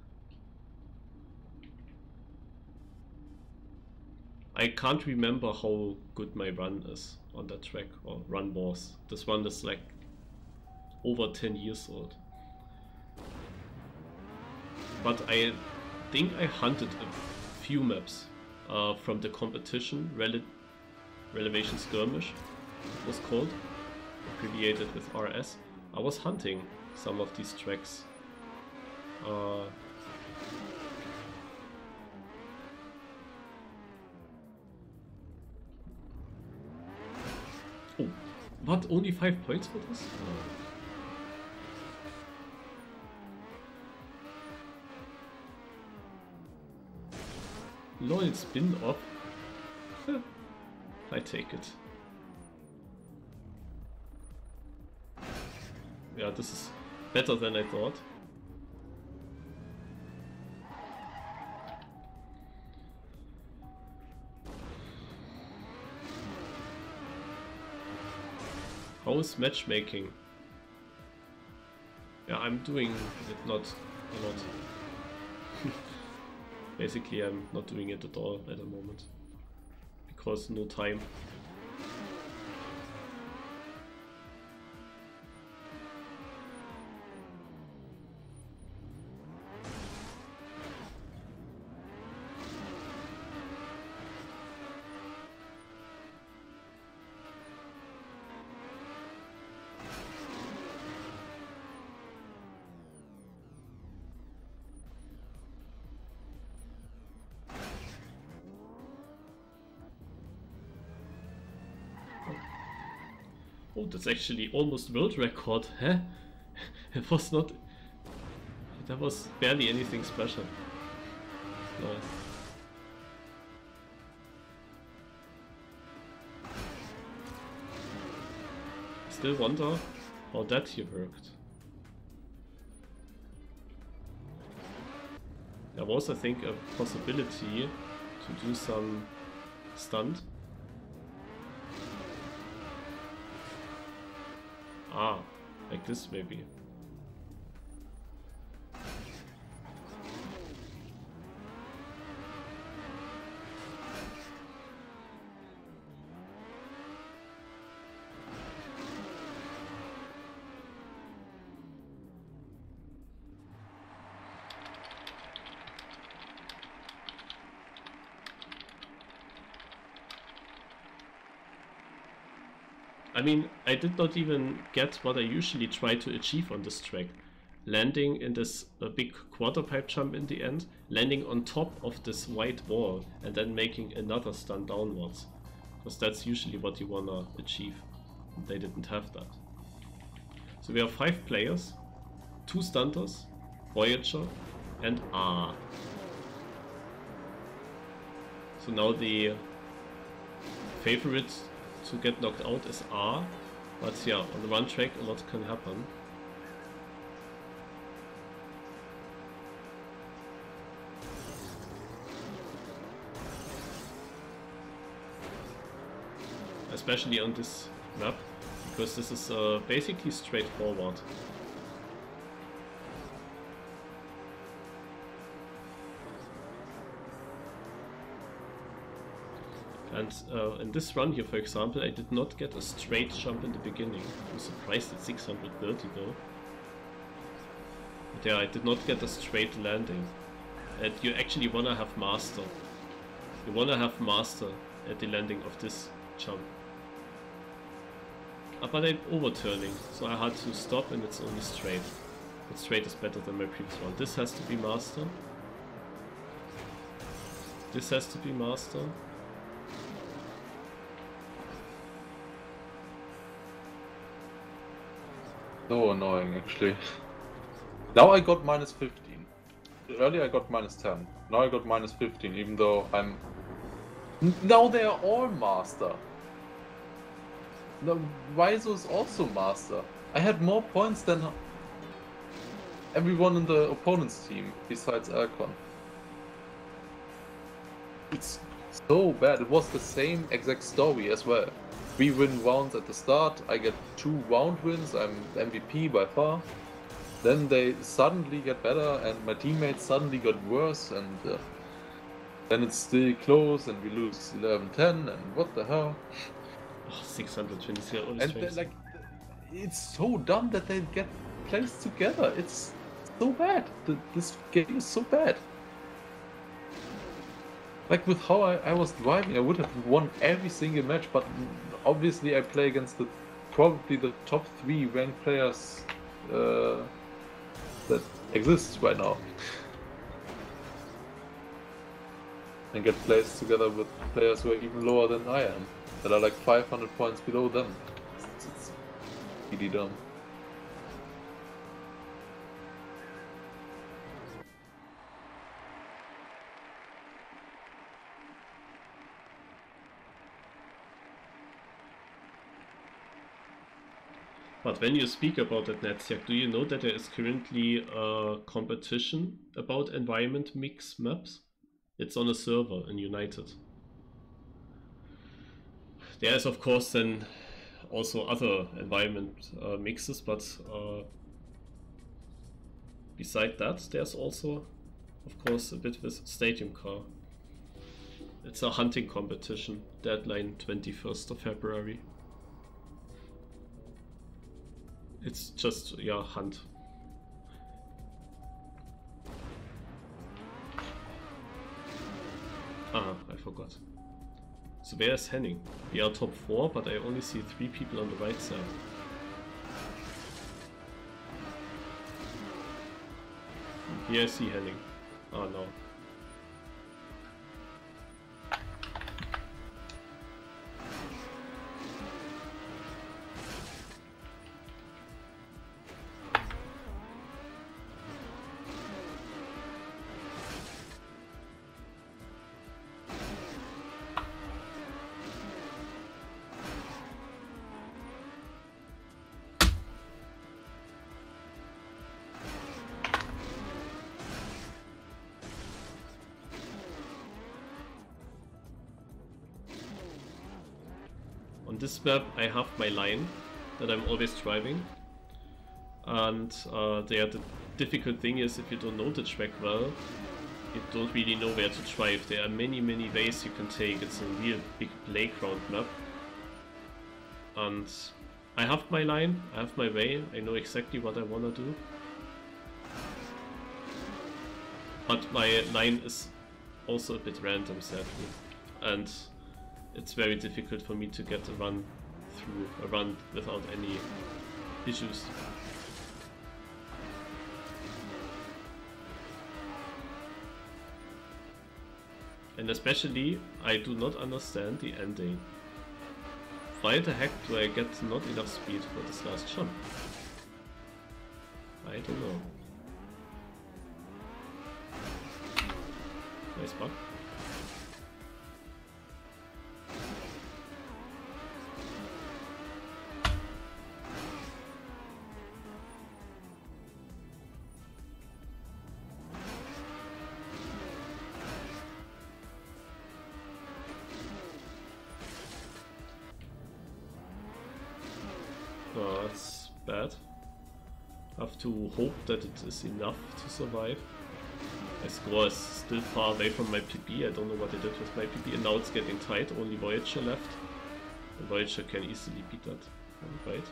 I can't remember how good my run is on that track, or run was. This one is like over 10 years old. But I think I hunted a few maps from the competition, Relevation Skirmish it was called, abbreviated with RS. I was hunting some of these tracks. Oh, what? Only 5 points for this? No. Lol, spin off. I take it. Yeah, this is better than I thought. How is matchmaking? Yeah, I'm doing it not a lot. Basically, I'm not doing it at all at the moment. Because no time. Oh, that's actually almost world record, huh? It was not... That was barely anything special. No. Still wonder how that here worked. There was, I think, a possibility to do some stunt. Ah, like this maybe. I mean, I did not even get what I usually try to achieve on this track. Landing in this big quarter pipe jump in the end, landing on top of this white wall and then making another stunt downwards. Because that's usually what you wanna achieve. They didn't have that. So we have 5 players, 2 stunters, Voyager and R. So now the favorite to get knocked out is R, but yeah, on the one track a lot can happen. especially on this map, because this is basically straightforward. And in this run here, for example, I did not get a straight jump in the beginning. I'm surprised at 630 though. But yeah, I did not get a straight landing. And you actually wanna have master. You wanna have master at the landing of this jump. But I'm overturning, so I had to stop and it's only straight. But straight is better than my previous one. This has to be master. This has to be master. So annoying, actually. Now I got minus 15. Earlier I got minus 10. Now I got minus 15, even though I'm... Now they are all master. Now Riso is also master. I had more points than everyone in the opponent's team, besides Alcon. It's so bad. It was the same exact story as well. 3 win rounds at the start, I get 2 round wins, I'm MVP by far. Then they suddenly get better and my teammates suddenly got worse, and then it's still close and we lose 11-10 and what the hell. Oh, 620 only And then, like, it's so dumb that they get placed together. It's so bad. This game is so bad. Like, with how I was driving, I would have won every single match, but obviously I play against probably the top 3 ranked players that exists right now. And get placed together with players who are even lower than I am, that are like 500 points below them. It's really dumb. But when you speak about that, Netsiak, do you know that there is currently a competition about environment mix maps? It's on a server in United. There is, of course, then also other environment mixes, but beside that, there's also, of course, a bit with Stadium Car. It's a hunting competition, deadline 21st of February. It's just, yeah, hunt. Ah, I forgot. So where's Henning? We are top 4, but I only see 3 people on the right side. Here I see Henning. Oh no. On this map I have my line that I'm always driving, and the difficult thing is, if you don't know the track well, you don't really know where to drive. There are many ways you can take. It's a real big playground map, and I have my line, I have my way, I know exactly what I wanna do, but my line is also a bit random, sadly, and it's very difficult for me to get a run without any issues. And especially, I do not understand the ending. Why the heck do I get not enough speed for this last jump? I don't know. Nice bug. Oh, that's bad. Have to hope that it is enough to survive. My score is still far away from my PB. I don't know what I did with my PB, and now it's getting tight. Only Voyager left. And Voyager can easily beat that. Right?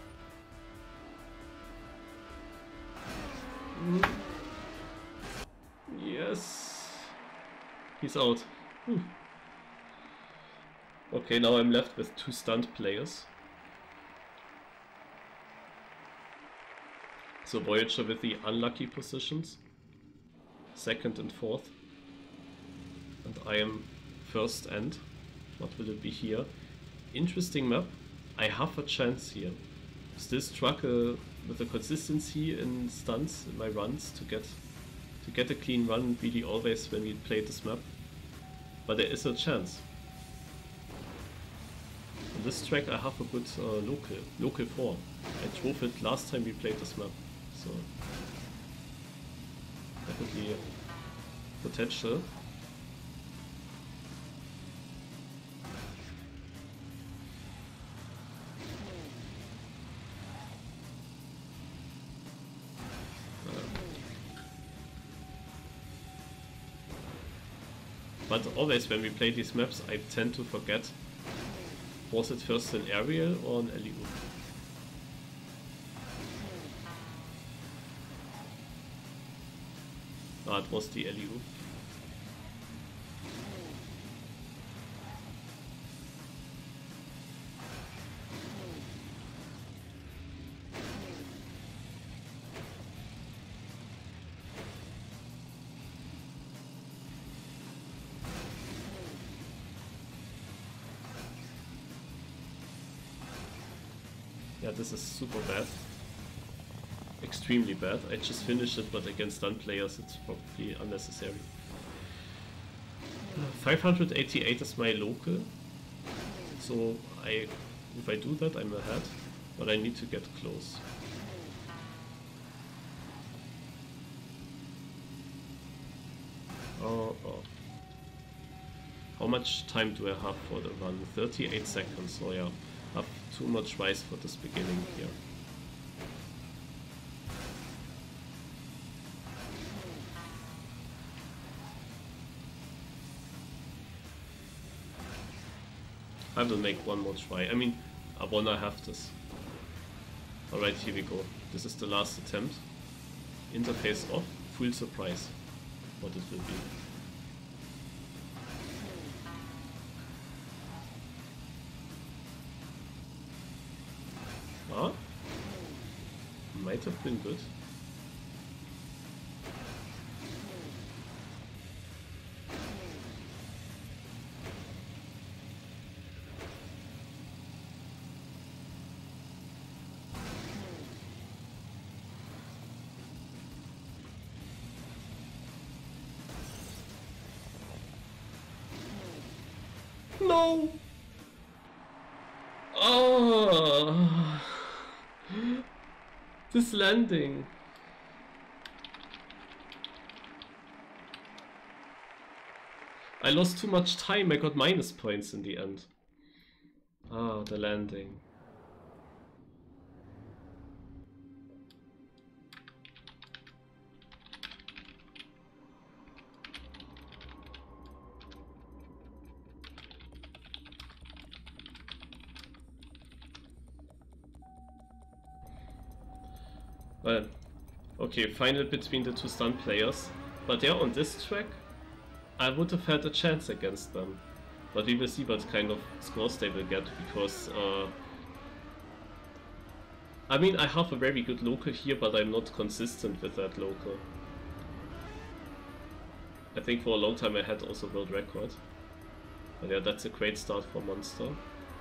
Yes. He's out. Okay, now I'm left with 2 stunned players. So Voyager with the unlucky positions, 2nd and 4th. And I am 1st end. What will it be here? Interesting map. I have a chance here. Still struggle with the consistency in stunts in my runs to get a clean run really always when we play this map. But there is a chance. On this track I have a good local 4. I drove it last time we played this map. So definitely potential. But always when we play these maps I tend to forget, was it first an aerial or an alley-oop? Ah, it was the alley-oop. Yeah, this is super bad. Extremely bad. I just finished it, but against stun players it's probably unnecessary. 588 is my local, so if I do that I'm ahead, but I need to get close. Oh. How much time do I have for the run? 38 seconds, so yeah, I have too much rice for this beginning here. I will make one more try. I mean, I wanna have this. Alright, here we go. This is the last attempt. Interface off. Full surprise what it will be. Ah? Might have been good. No! Oh! This landing. I lost too much time, I got minus points in the end. Ah, the landing. Well, okay, final between the two stun players. But yeah, on this track, I would have had a chance against them. But we will see what kind of scores they will get, because I mean, I have a very good local here, but I'm not consistent with that local. I think for a long time I had also world record. But yeah, that's a great start for Monster.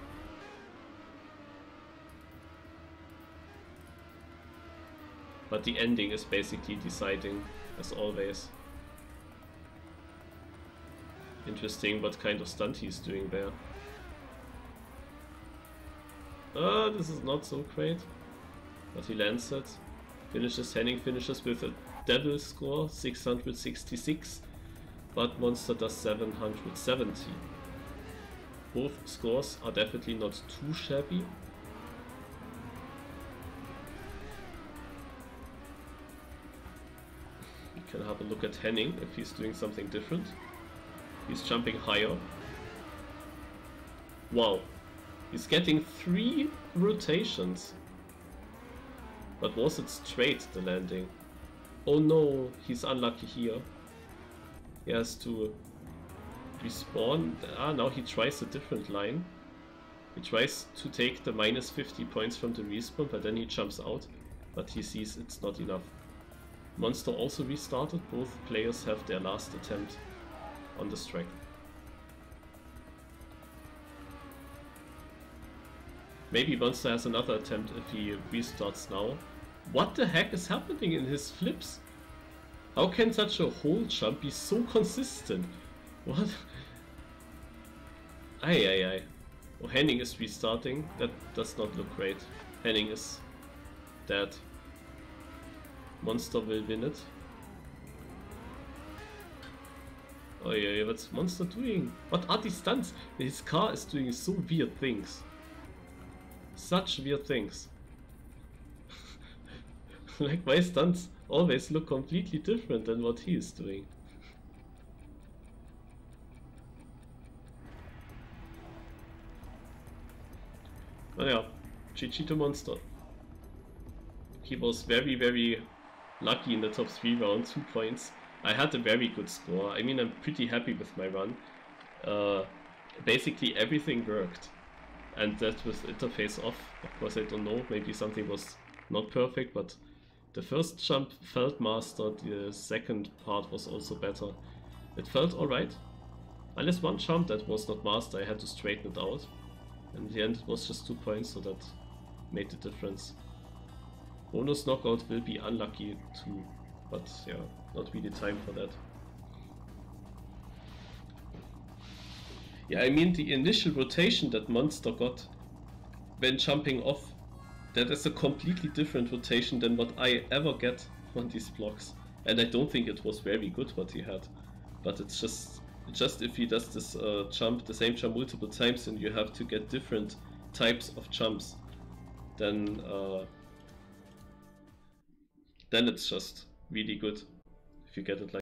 But the ending is basically deciding, as always. Interesting what kind of stunt he's doing there. Ah, this is not so great. But he lands it. Finishes, Henning finishes with a devil score, 666. But Monster does 770. Both scores are definitely not too shabby. can have a look at Henning if he's doing something different. He's jumping higher. Wow, he's getting 3 rotations. But was it straight, the landing? Oh no, he's unlucky here. He has to respawn. Ah, now he tries a different line. He tries to take the minus 50 points from the respawn, but then he jumps out. But he sees it's not enough. Monster also restarted. Both players have their last attempt on this track. Maybe Monster has another attempt if he restarts now. What the heck is happening in his flips? How can such a whole jump be so consistent? What? Ay. Oh, Henning is restarting. That does not look great. Henning is dead. Monster will win it. Oh yeah, what's Monster doing? What are these stunts? His car is doing so weird things. Such weird things. Like my stunts always look completely different than what he is doing. But yeah, GG to Monster. He was very lucky in the top 3 round, 2 points. I had a very good score. I mean, I'm pretty happy with my run. Basically everything worked. And that with interface off, of course I don't know, maybe something was not perfect, but the first jump felt master, the second part was also better. It felt alright. Unless one jump that was not master, I had to straighten it out. In the end it was just 2 points, so that made the difference. Bonus knockout will be unlucky too, but yeah, not really time for that. Yeah, I mean the initial rotation that Monster got when jumping off, that is a completely different rotation than what I ever get on these blocks. And I don't think it was very good what he had. But it's just if he does this jump, the same jump multiple times, and you have to get different types of jumps, then it's just really good if you get it like